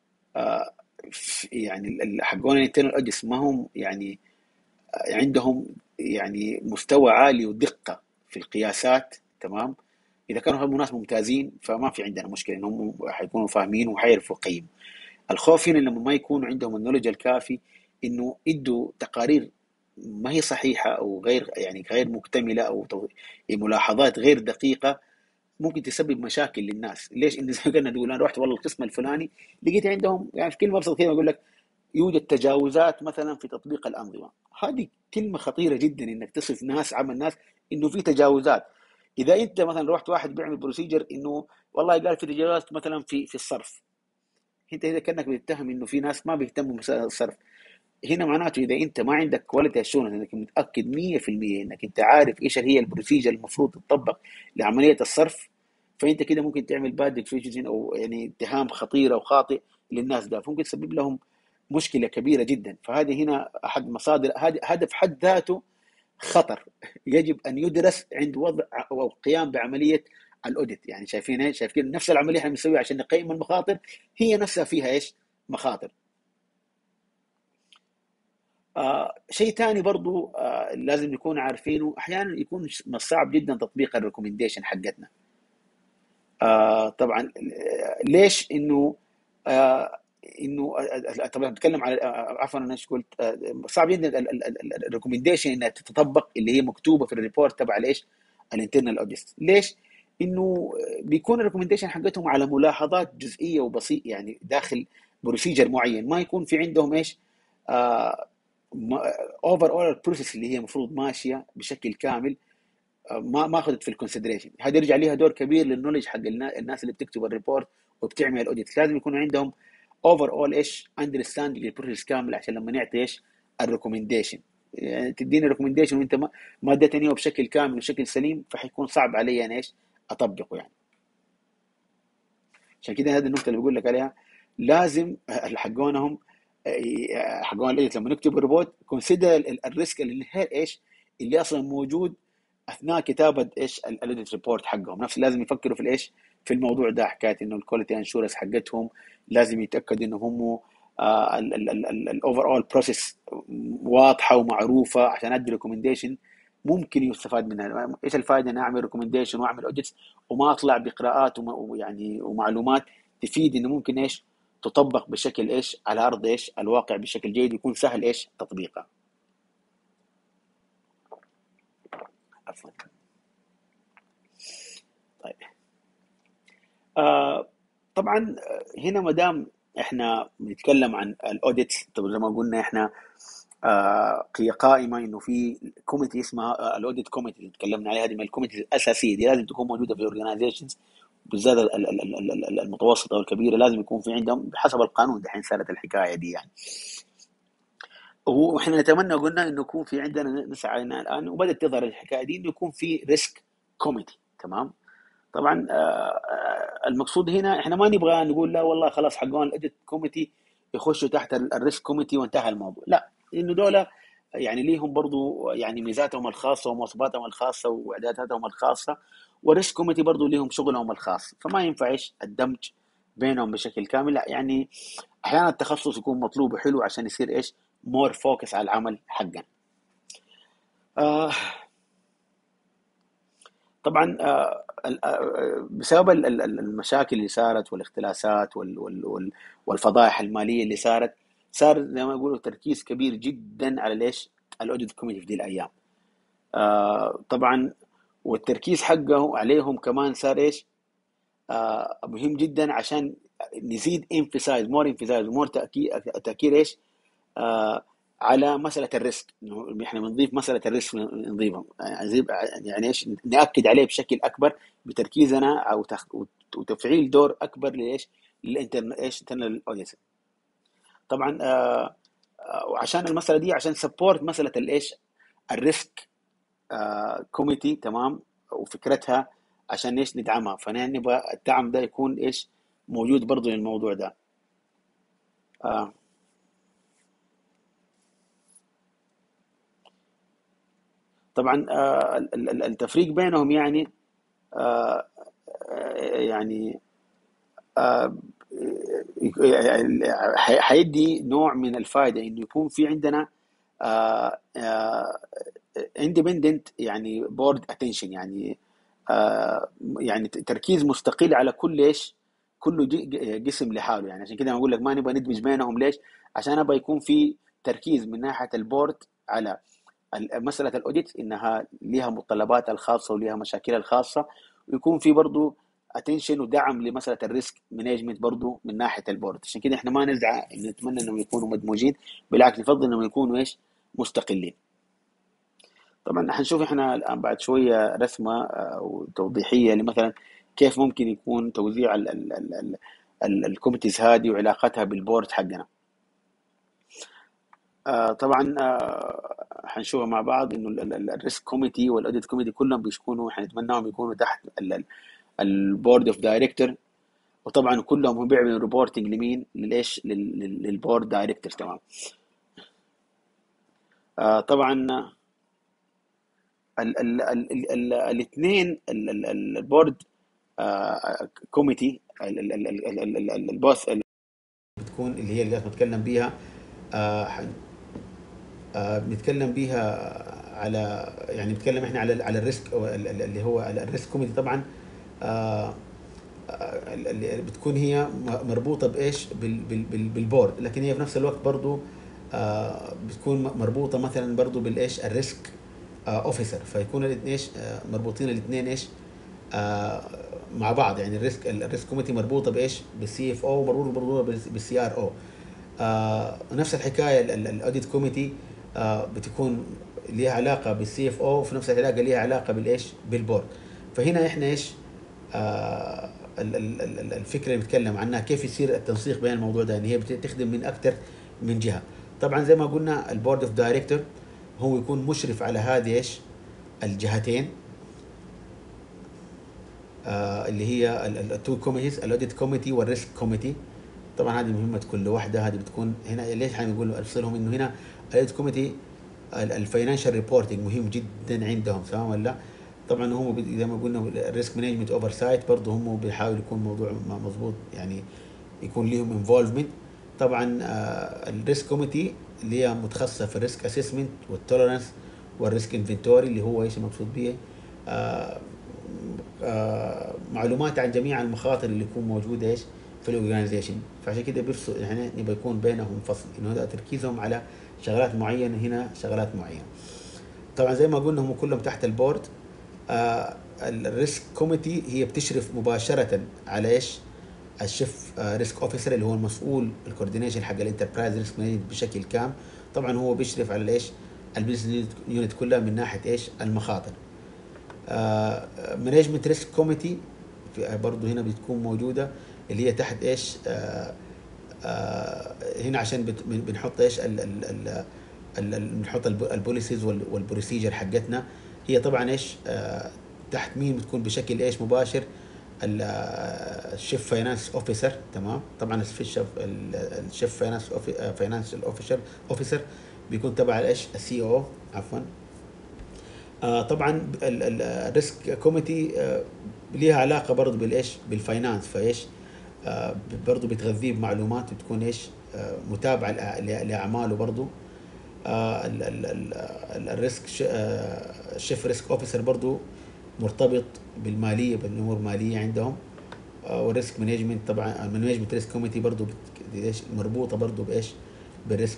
يعني حقون الانترنال اوديتس ما هم يعني عندهم يعني مستوى عالي ودقة في القياسات، تمام، إذا كانوا هم ناس ممتازين فما في عندنا مشكلة، إنهم حيكونوا فاهمين وحيعرفوا يقيموا. الخوف هنا لما ما يكون عندهم النولج الكافي، إنه يدوا تقارير ما هي صحيحة أو غير يعني غير مكتملة، أو ملاحظات غير دقيقة، ممكن تسبب مشاكل للناس. ليش؟ إن زي ما قلنا تقول أنا رحت والله القسم الفلاني لقيت عندهم يعني في كلمة أبسط كلمة يقول لك يوجد تجاوزات مثلا في تطبيق الأنظمة. هذه كلمة خطيرة جدا، إنك تصف ناس عمل ناس إنه في تجاوزات. إذا أنت مثلا رحت واحد بيعمل بروسيجر إنه والله قال في تجاوزات مثلا في الصرف، أنت إذا كأنك بتتهم إنه في ناس ما بيهتموا بمسألة الصرف. هنا معناته اذا انت ما عندك كواليتي اشورنس، انك متاكد 100% انك انت عارف ايش هي البروسيجر المفروض تطبق لعمليه الصرف، فانت كده ممكن تعمل باد ديسيجن او يعني اتهام خطير او خاطئ للناس ده، فممكن تسبب لهم مشكله كبيره جدا. فهذه هنا احد مصادر، هذا في حد ذاته خطر يجب ان يدرس عند وضع او قيام بعمليه الاوديت. يعني شايفين ايش؟ شايفين نفس العمليه احنا بنسويها عشان نقيم المخاطر، هي نفسها فيها ايش؟ مخاطر. شيء ثاني برضو لازم نكون عارفينه، احيانا يكون صعب جدا تطبيق الريكومنديشن حقتنا. طبعا ليش؟ انه آه انه طبعا بتكلم على عفوا انا ايش قلت، صعب جدا الريكومنديشن انها تتطبق اللي هي مكتوبه في الريبورت تبع ليش؟ الانترنال اوديت. ليش؟ انه بيكون الريكومنديشن حقتهم على ملاحظات جزئيه وبسيطه، يعني داخل بروسيجر معين، ما يكون في عندهم ايش؟ اوفر اول البروسيس اللي هي المفروض ماشيه بشكل كامل، ما اخذت في الكونسيدريشن. هذا يرجع ليها دور كبير للنولج حق الناس اللي بتكتب الريبورت وبتعمل الاوديت، لازم يكون عندهم اوفر اول ايش؟ اندرستاندينج للبروسيس كامل عشان لما نعطي ايش؟ الريكومنديشن. يعني تديني ريكومنديشن وانت ما اديتني هو بشكل كامل وبشكل سليم، فحيكون صعب علي انا ايش؟ اطبقه يعني. عشان كده هذه النقطه اللي بقول لك عليها، لازم حقونهم حقون الايديت لما نكتب الروبوت كونسيدر الريسك اللي هي ايش؟ اللي اصلا موجود اثناء كتابه ايش؟ الاوديت ريبورت حقهم. نفس لازم يفكروا في الايش؟ في الموضوع ده، حكايه انه الكواليتي انشورنس حقتهم لازم يتاكدوا انه هم الاوفر اول بروسيس واضحه ومعروفه عشان ادي ريكومنديشن ممكن يستفاد منها. ايش الفائده ان اعمل ريكومنديشن واعمل اوديتس وما اطلع بقراءات ويعني ومعلومات تفيد انه ممكن ايش؟ تطبق بشكل ايش؟ على ارض ايش؟ الواقع بشكل جيد يكون سهل ايش؟ تطبيقها. عفوا. طيب طبعا هنا ما دام احنا بنتكلم عن الاوديت، طب زي ما قلنا احنا هي قائمه انه في كوميتي اسمها الاوديت كوميتي اللي تكلمنا عليها، هذه من الكوميتي الاساسيه، دي لازم تكون موجوده في الاورجنايزيشنز بالذات المتوسطه والكبيره، لازم يكون في عندهم بحسب القانون. دحين صارت الحكايه دي يعني، واحنا نتمنى قلنا انه يكون في عندنا، نسعى الان وبدات تظهر الحكايه دي، انه يكون في ريسك كوميتي. تمام. طبعا المقصود هنا احنا ما نبغى نقول لا والله خلاص حقون الاوديت كوميتي يخشوا تحت الريسك كوميتي وانتهى الموضوع، لا، انه دول يعني ليهم برضو يعني ميزاتهم الخاصه ومواصفاتهم الخاصه واعداداتهم الخاصه، والريسك كوميتي برضو ليهم شغلهم الخاص، فما ينفعش الدمج بينهم بشكل كامل. لا يعني احيانا التخصص يكون مطلوب وحلو عشان يصير ايش؟ مور فوكس على العمل حقا. آه طبعا بسبب المشاكل اللي صارت والاختلاسات والفضائح الماليه اللي صارت، صار زي ما يقولوا تركيز كبير جدا على ليش؟ الاوديت كوميتي في دي الايام. طبعا والتركيز حقه عليهم كمان صار ايش؟ مهم جدا عشان نزيد emphasize more emphasize more تأكيد ايش؟ آه على مسألة الريسك، انه احنا بنضيف مسألة الريسك، نضيفها يعني ايش؟ نأكد عليه بشكل أكبر بتركيزنا أو وتفعيل دور أكبر لإيش؟ للإنترن ايش؟ internal audit. طبعا وعشان المسألة دي عشان سبورت مسألة الإيش؟ الريسك كوميتي. تمام. وفكرتها عشان ايش؟ ندعمها، فنبغى الدعم ده يكون ايش؟ موجود برضو للموضوع ده. آه طبعا التفريق بينهم يعني يعني آه، حيدي نوع من الفائده انه يكون في عندنا اندبندنت يعني بورد اتنشن، يعني يعني تركيز مستقل على كل ايش؟ كل قسم لحاله. يعني عشان كده اقول لك ما نبغى ندمج بينهم. ليش؟ عشان ابغى يكون في تركيز من ناحيه البورد على مسألة الأوديت، إنها لها متطلباتها الخاصة ولها مشاكلها الخاصة، ويكون في برضو اتنشن ودعم لمسألة الريسك مانجمنت برضو من ناحية البورد. عشان كده احنا ما نزعى نتمنى انهم يكونوا مدموجين، بالعكس نفضل انهم يكونوا ايش؟ مستقلين. طبعا حنشوف احنا الآن بعد شوية رسمة وتوضيحية لمثلا كيف ممكن يكون توزيع الكوميتيز هذه وعلاقتها بالبورد حقنا. طبعا حنشوفها مع بعض انه الريسك كوميتي والاوديت كوميتي كلهم بيكونوا، حنتمناهم يكونوا تحت البورد اوف دايركتور. وطبعا كلهم هم بيعملوا ريبورتنج لمين؟ للايش؟ للبورد دايركتور. تمام. طبعا الاثنين البورد كوميتي، البوث بتكون اللي هي اللي بنتكلم بيها، بنتكلم بيها على، يعني بنتكلم احنا على الريسك اللي هو الريسك كوميتي طبعا. آه، اللي بتكون هي مربوطه بايش؟ بالبورد، لكن هي في نفس الوقت برضو بتكون مربوطه مثلا برضو بالايش؟ الريسك اوفيسر. فيكون الاثنين ايش؟ مربوطين الاثنين ايش؟ آه، مع بعض. يعني الريسك كوميتي مربوطه بايش؟ بالسي اف او، مربوطه بالسي ار او. نفس الحكايه الاوديت كوميتي بتكون ليها علاقه بالسي اف او، وفي نفس العلاقه ليها علاقه بالايش؟ بالبورد. فهنا احنا ايش؟ الفكره اللي بنتكلم عنها كيف يصير التنسيق بين الموضوع ده، ان هي بتخدم من اكثر من جهه. طبعا زي ما قلنا البورد اوف دايركتور هو يكون مشرف على هذه ايش؟ الجهتين، اللي هي التو كوميتيز، الاوديت كوميتي والريسك كوميتي. طبعا هذه مهمه كل واحده. هذه بتكون هنا ليش حنقول افصلهم؟ انه هنا الاوديت كوميتي الفاينانشال ريبورتنج مهم جدا عندهم، تمام ولا؟ طبعا هم زي ما قلنا الريسك مانجمنت اوفر سايت برضه هم بيحاولوا يكون موضوع مضبوط، يعني يكون لهم انفولفمنت. طبعا الريسك كوميتي اللي هي متخصصه في الريسك اسسمنت والتولرنس والريسك انفنتوري، اللي هو ايش المقصود به؟ آه معلومات عن جميع المخاطر اللي تكون موجوده ايش؟ في الاورجنايزيشن. فعشان كده بيفصل، يعني يبقى يكون بينهم فصل، انه هذا تركيزهم على شغلات معينه، هنا شغلات معينه. طبعا زي ما قلنا هم كلهم تحت البورد. الريسك كوميتي هي بتشرف مباشره على ايش؟ الشيف ريسك اوفيسر، اللي هو المسؤول الكوردينيشن حق الانتربرايز ريسك مانجمنت بشكل كامل. طبعا هو بيشرف على ايش؟ البيزنس يونت كلها من ناحيه ايش؟ المخاطر. مانجمنت ريسك كوميتي برضه هنا بتكون موجوده، اللي هي تحت ايش؟ هنا عشان بنحط ايش؟ بنحط البوليسيز والبروسيجر حقتنا. هي طبعا ايش؟ تحت مين بتكون بشكل ايش؟ مباشر؟ الشيف فاينانس اوفيسر. تمام. طبعا الشيف فاينانس اوفيسر بيكون تبع ايش؟ السي او، عفوا. طبعا الريسك كوميتي ليها علاقه برضه بالايش؟ بالفاينانس. فايش؟ برضه بتغذيه بمعلومات وتكون ايش؟ متابعه لاعماله برضه. الريسك الشيف ريسك اوفيسر برضه مرتبط بالماليه، بالامور الماليه عندهم. والريسك مانجمنت طبعا المانجمنت ريسك كوميتي برضه ايش؟ مربوطه برضه بايش؟ بالريسك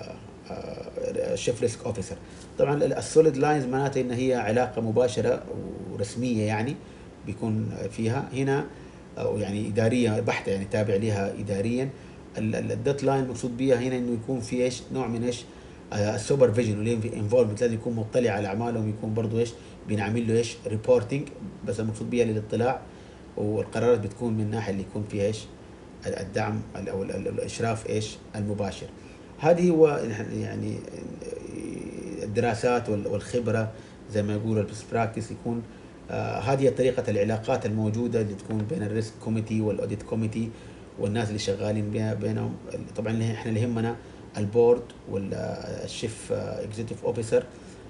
شيف ريسك اوفيسر. طبعا السوليد لاينز معناته ان هي علاقه مباشره ورسميه، يعني بيكون فيها هنا، او يعني اداريه بحته، يعني تابع لها اداريا. الدوت لاين المقصود بها هنا انه يكون في ايش؟ نوع من ايش؟ السوبرفيجن واللي انفولفمنت، لازم يكون مطلع على اعمالهم، يكون برضه ايش؟ بنعمل له ايش؟ ريبورتنج، بس المقصود بها للاطلاع. والقرارات بتكون من الناحيه اللي يكون فيها ايش؟ الدعم او الاشراف ايش؟ المباشر. هذه هو يعني الدراسات والخبره، زي ما يقولوا البس براكتس، يكون هذه طريقه العلاقات الموجوده اللي تكون بين الريسك كوميتي والاوديت كوميتي والناس اللي شغالين بينهم. طبعا احنا اللي يهمنا البورد والشيف اكزيكتيف اوفيسر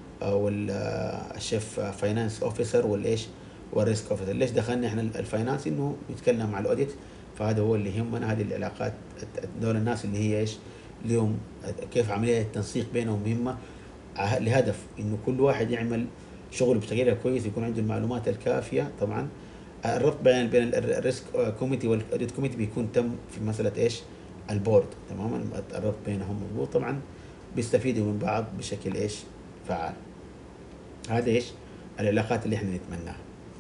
والشيف فاينانس اوفيسر والايش؟ والريسك اوفيسر. ليش دخلنا احنا الفاينانس؟ انه نتكلم على الاوديت. فهذا هو اللي يهمنا، هذه العلاقات. دول الناس اللي هي ايش؟ اليوم كيف عمليه التنسيق بينهم مهمه، لهدف انه كل واحد يعمل شغل بشكل كويس، يكون عنده المعلومات الكافيه. طبعا الربط بين الريسك كوميتي والاوديت كوميتي بيكون تم في مساله ايش؟ البورد. تماما الربط بينهم مضبوط. طبعا بيستفيدوا من بعض بشكل ايش؟ فعال. هذا ايش؟ العلاقات اللي احنا نتمناها.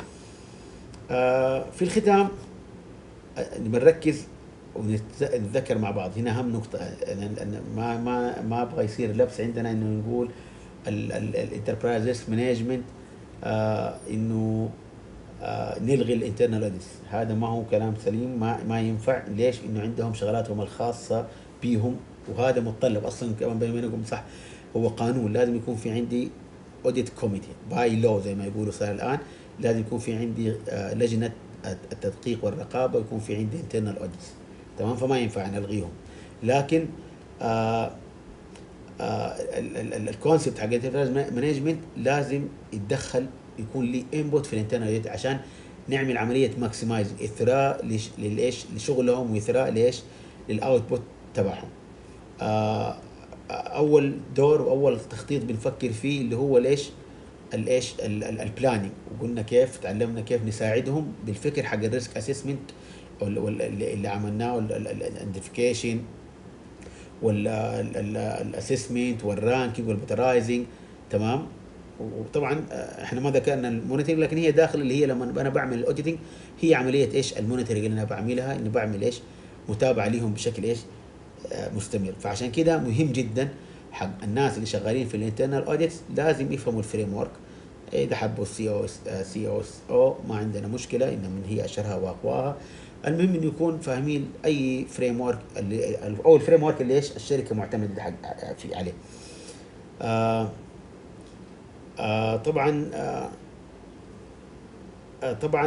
في الختام بنركز ونتذكر مع بعض هنا اهم نقطه، لان ما ابغى يصير لبس عندنا انه نقول الانتربرايز ريسك مانجمنت انه نلغي الانترنال اوديتس. هذا ما هو كلام سليم، ما ينفع. ليش؟ انه عندهم شغلاتهم الخاصه بيهم وهذا متطلب اصلا كمان بيني وبينكم صح، هو قانون لازم يكون في عندي اوديت كوميتي باي لو زي ما يقولوا صار الان. لازم يكون في عندي لجنه التدقيق والرقابه، ويكون في عندي انترنال اوديت. تمام، فما ينفع نلغيهم. لكن آه الكونسبت حق الانتربرايز مانجمنت لازم يتدخل، يكون لي انبوت في الانترنال عشان نعمل عمليه ماكسمايز اثراء ليش لشغلهم، واثراء ليش للاوتبوت تبعهم. آه اول دور واول تخطيط بنفكر فيه اللي هو ليش الايش البلاننج، وقلنا كيف تعلمنا كيف نساعدهم بالفكر حق الريسك اسسمنت اللي عملناه، الايدنتيفيكيشن والاسسمنت والرانكينج والبوترايزنج. تمام. وطبعا احنا ما ذكرنا المونيتورنج، لكن هي داخل اللي هي لما انا بعمل الاوديتنج هي عمليه ايش المونيتورنج اللي انا بعملها، اني بعمل ايش متابعه لهم بشكل ايش مستمر. فعشان كده مهم جدا حق الناس اللي شغالين في الانترنال اوديتس لازم يفهموا الفريم ورك. اذا حبوا سي او ما عندنا مشكله، ان من هي اشهرها واقواها. المهم انه يكون فاهمين اي فريم ورك او الفريم ورك اللي ايش الشركه معتمده حق في عليه. آه طبعا طبعا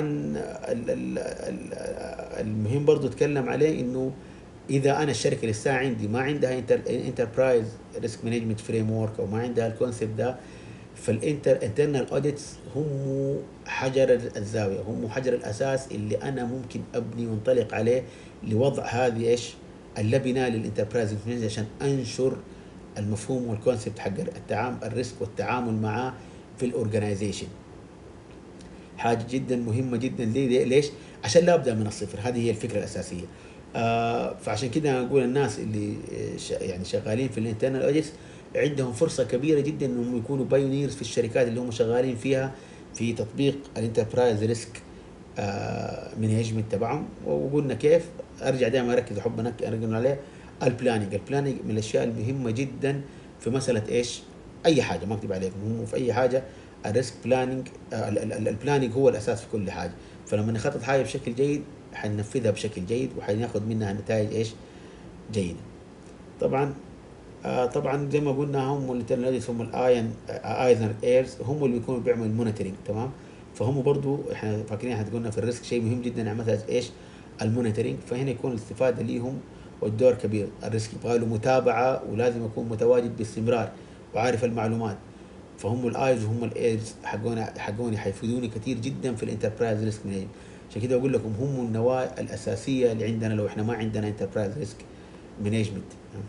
المهم برضو اتكلم عليه انه اذا انا الشركه لسه عندي ما عندها انتربرايز ريسك مانجمنت فريم ورك، او ما عندها الكونسيبت ده، فالانترنال اوديتس هم حجر الزاويه، هم حجر الاساس اللي انا ممكن ابني وانطلق عليه لوضع هذه ايش اللبنه للانتربرايز عشان انشر المفهوم والكونسيبت حق التعامل الريسك والتعامل معاه في الاورجنايزيشن. حاجه جدا مهمه جدا. ليش؟ عشان لا ابدا من الصفر، هذه هي الفكره الاساسيه. فعشان كده اقول الناس اللي يعني شغالين في الانترنال اوديتس عندهم فرصه كبيره جدا انهم يكونوا بايونيرز في الشركات اللي هم شغالين فيها في تطبيق الانتربرايز ريسك مانجمنت تبعهم. وقلنا كيف ارجع دائما اركز احب اركز عليه البلاننج. البلاننج من الاشياء المهمه جدا في مساله ايش اي حاجه، ما اكذب عليكم، هم في اي حاجه الريسك بلاننج. البلاننج هو الاساس في كل حاجه. فلما نخطط حاجه بشكل جيد حننفذها بشكل جيد وحناخذ منها نتائج ايش جيده. طبعا طبعا زي ما قلنا هم الانترنال هم ايزنر ايرز، هم اللي بيكونوا بيعملوا المونيتورنج. تمام. فهم برضو احنا فاكرين، احنا قلنا في الريسك شيء مهم جدا عن مثلا ايش المونيتورنج، فهنا يكون الاستفاده ليهم والدور كبير. الريسك يبغى له متابعه ولازم يكون متواجد باستمرار وعارف المعلومات. فهم الايز وهم الايرز حقوني حيفيدوني كثير جدا في الانتربرايز ريسك مانجمنت. عشان كده اقول لكم هم النواه الاساسيه اللي عندنا لو احنا ما عندنا انتربرايز ريسك مانجمنت.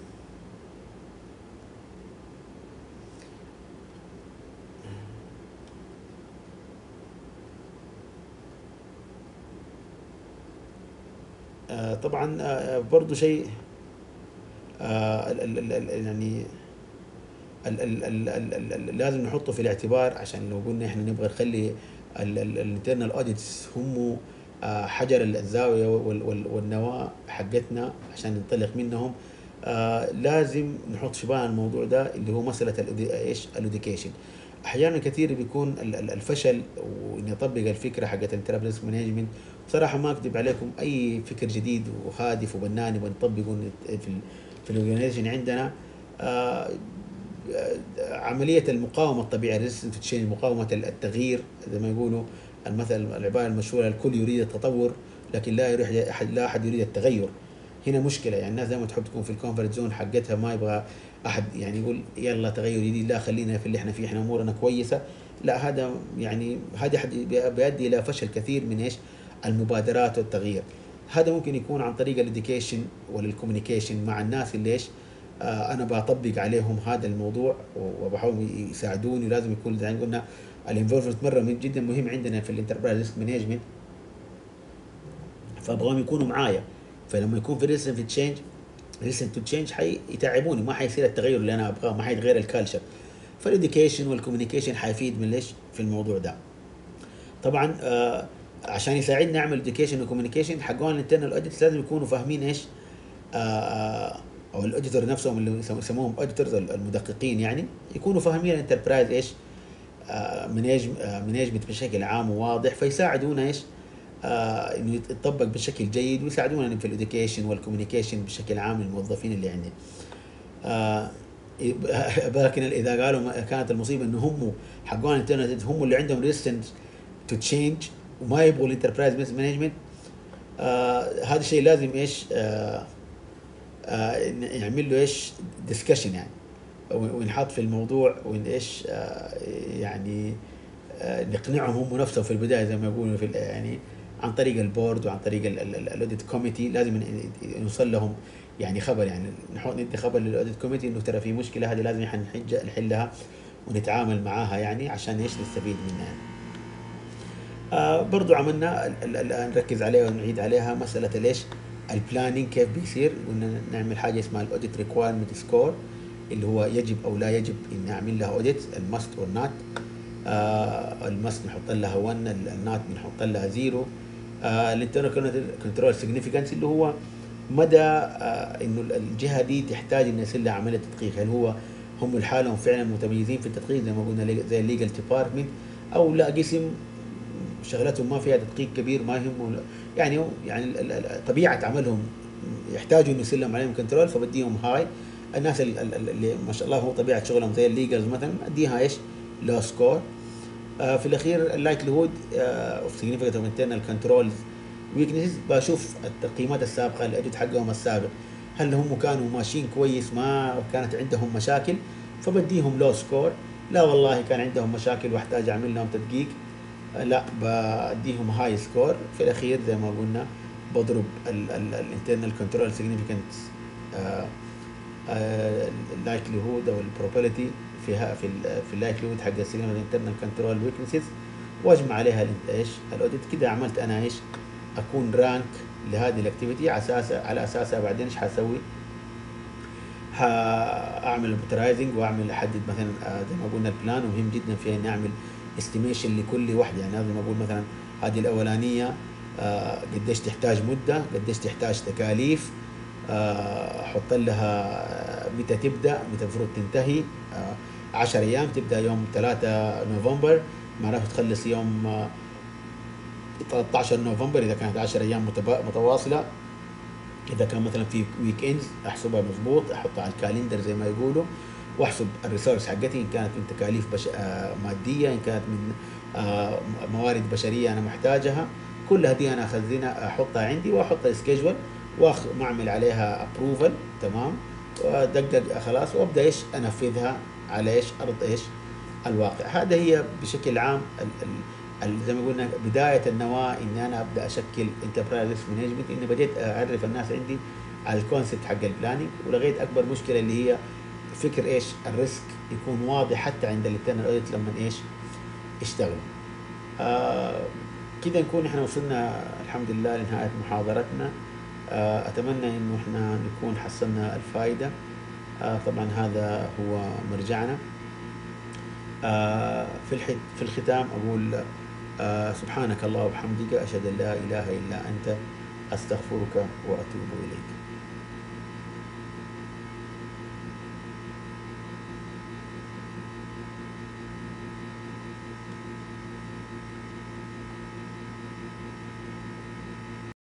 طبعا برضو شيء يعني لازم نحطه في الاعتبار، عشان لو قلنا احنا نبغى نخلي الانترنال اوديتس هم حجر الزاويه والنواه حقتنا عشان ننطلق منهم. لازم نحط في بالنا الموضوع ده اللي هو مساله ايش الاديوكيشن. احيانا كثير بيكون الفشل واني اطبق الفكره حقت الانتربريز مانجمنت. بصراحه ما اكذب عليكم، اي فكر جديد وهادف وبناني بنطبقه في الاورجنايزيشن عندنا آه، عمليه المقاومه الطبيعيه ريزيستنت تشينج، مقاومه التغيير زي ما يقولوا المثل العباره المشهوره الكل يريد التطور لكن لا احد يريد التغير. هنا مشكله، يعني الناس دائما تحب تكون في الكونفرت زون حقتها، ما يبغى احد يعني يقول يلا تغير جديد، لا خلينا في اللي احنا فيه، احنا امورنا كويسه. لا، هذا يعني هذا بيؤدي الى فشل كثير من ايش المبادرات والتغيير. هذا ممكن يكون عن طريق الاديوكيشن والكوميونيكيشن مع الناس اللي ايش انا بطبق عليهم هذا الموضوع وبحاول يساعدوني. ولازم يكون زي ما قلنا الانفولفمنت مره جدا مهم عندنا في الانتربرايز ريسك مانجمنت، فابغاهم يكونوا معايا. فلما يكون في ريسن في تشينج ريسن تو تشينج حيتعبوني، ما حيصير التغير اللي انا ابغاه، ما حيتغير الكالتشر. فالاديوكيشن والكوميونيكيشن حيفيد من ليش في الموضوع ده. طبعا عشان يساعدنا نعمل اديوكيشن وكوميونيكيشن حقون الانترنال اوديتس لازم يكونوا فاهمين ايش او الاوديتور نفسهم اللي يسموهم اوديتورز المدققين، يعني يكونوا فاهمين الانتربرايز ايش مانجمنت بشكل عام وواضح، فيساعدونا ايش انه يتطبق بشكل جيد، ويساعدونا في الاديوكيشن والكوميونيكيشن بشكل عام للموظفين اللي عندنا. آه لكن اذا قالوا كانت المصيبه انه هم حقون الانترنت هم اللي عندهم ريزيستنس تو تشينج وما يبغوا الانتربرايز مانجمنت، هذا الشيء لازم ايش نعمل له ايش ديسكشن يعني، ونحط في الموضوع وان ايش يعني نقنعهم هم نفسهم في البدايه زي ما يقولوا في يعني عن طريق البورد وعن طريق الاوديت كوميتي، لازم نوصل لهم يعني خبر، يعني ندي خبر للاوديت كوميتي انه ترى في مشكله هذه لازم احنا نحلها ونتعامل معاها يعني عشان ايش نستفيد منها يعني. برضو عملنا الان نركز عليها ونعيد عليها مساله ليش البلاننج كيف بيصير، قلنا نعمل حاجه اسمها الاوديت ريكوايرمنت سكور اللي هو يجب او لا يجب ان نعمل لها اوديت، الماست اور نوت. الماست نحط لها 1، النوت بنحط لها 0. الانترنال كنترول سيجنيفيكانس اللي هو مدى انه الجهه دي تحتاج ان يصير لها عمليه تدقيق، هل هو هم لحالهم فعلا متميزين في التدقيق زي ما قلنا زي الليجل ديبارتمنت، او لا قسم شغلتهم ما فيها تدقيق كبير ما يهمهم يعني طبيعه عملهم يحتاجوا انه يصير لهم عليهم كنترول فبديهم هاي. الناس اللي ما شاء الله هو طبيعه شغلهم زي الليجلز مثلا اديها ايش لو سكور. في الاخير اللايكليهود اوف سيجنيفيكانت اوف انترنال كنترولز ويكنسز، بشوف التقييمات السابقه الاجد حقهم السابق هل هم كانوا ماشيين كويس ما كانت عندهم مشاكل فبديهم لو سكور، لا والله كان عندهم مشاكل واحتاج اعمل لهم تدقيق لا بديهم هاي سكور. في الاخير زي ما قلنا بضرب الانترنال كنترول سيجنيفيكانت اللايكليهود او البروبابيلتي في اللايكليهود حق الانترنال كنترول ويكنسز واجمع عليها ايش الاوديت. كده عملت انا ايش اكون رانك لهذه الاكتيفيتي على اساسها بعدين ايش حسوي، هاعمل البوترايزنج واعمل احدد مثلا زي ما قلنا البلان، ومهم جدا فيها اني اعمل استيميشن لكل واحده، يعني لازم اقول مثلا هذه الاولانيه قديش تحتاج مده، قديش تحتاج تكاليف، احط لها متى تبدا متى المفروض تنتهي. 10 ايام تبدا يوم 3 نوفمبر معناته تخلص يوم 13 نوفمبر اذا كانت 10 ايام متواصله. اذا كان مثلا في ويك اندز احسبها مضبوط احطها على الكالندر زي ما يقولوا، واحسب الريسورس حقتي ان كانت من تكاليف ماديه، ان كانت من موارد بشريه انا محتاجها، كلها دي انا اخزنها احطها عندي واحط السكيجول واعمل عليها ابروفل تمام وادقق خلاص وابدا ايش انفذها على ايش ارض ايش الواقع. هذا هي بشكل عام زي ما قلنا بدايه النواه اني انا ابدا اشكل انتربرايز ريسك مانجمنت، اني بديت اعرف الناس عندي على الكونسبت حق البلاننج، ولغايه اكبر مشكله اللي هي فكر ايش الريسك يكون واضح حتى عند الانترنال اوديت لما ايش يشتغل. كده نكون احنا وصلنا الحمد لله لنهايه محاضرتنا. اتمنى انه احنا نكون حصلنا الفائده. طبعا هذا هو مرجعنا. في الختام اقول سبحانك الله وبحمدك اشهد ان لا اله الا انت استغفرك واتوب اليك.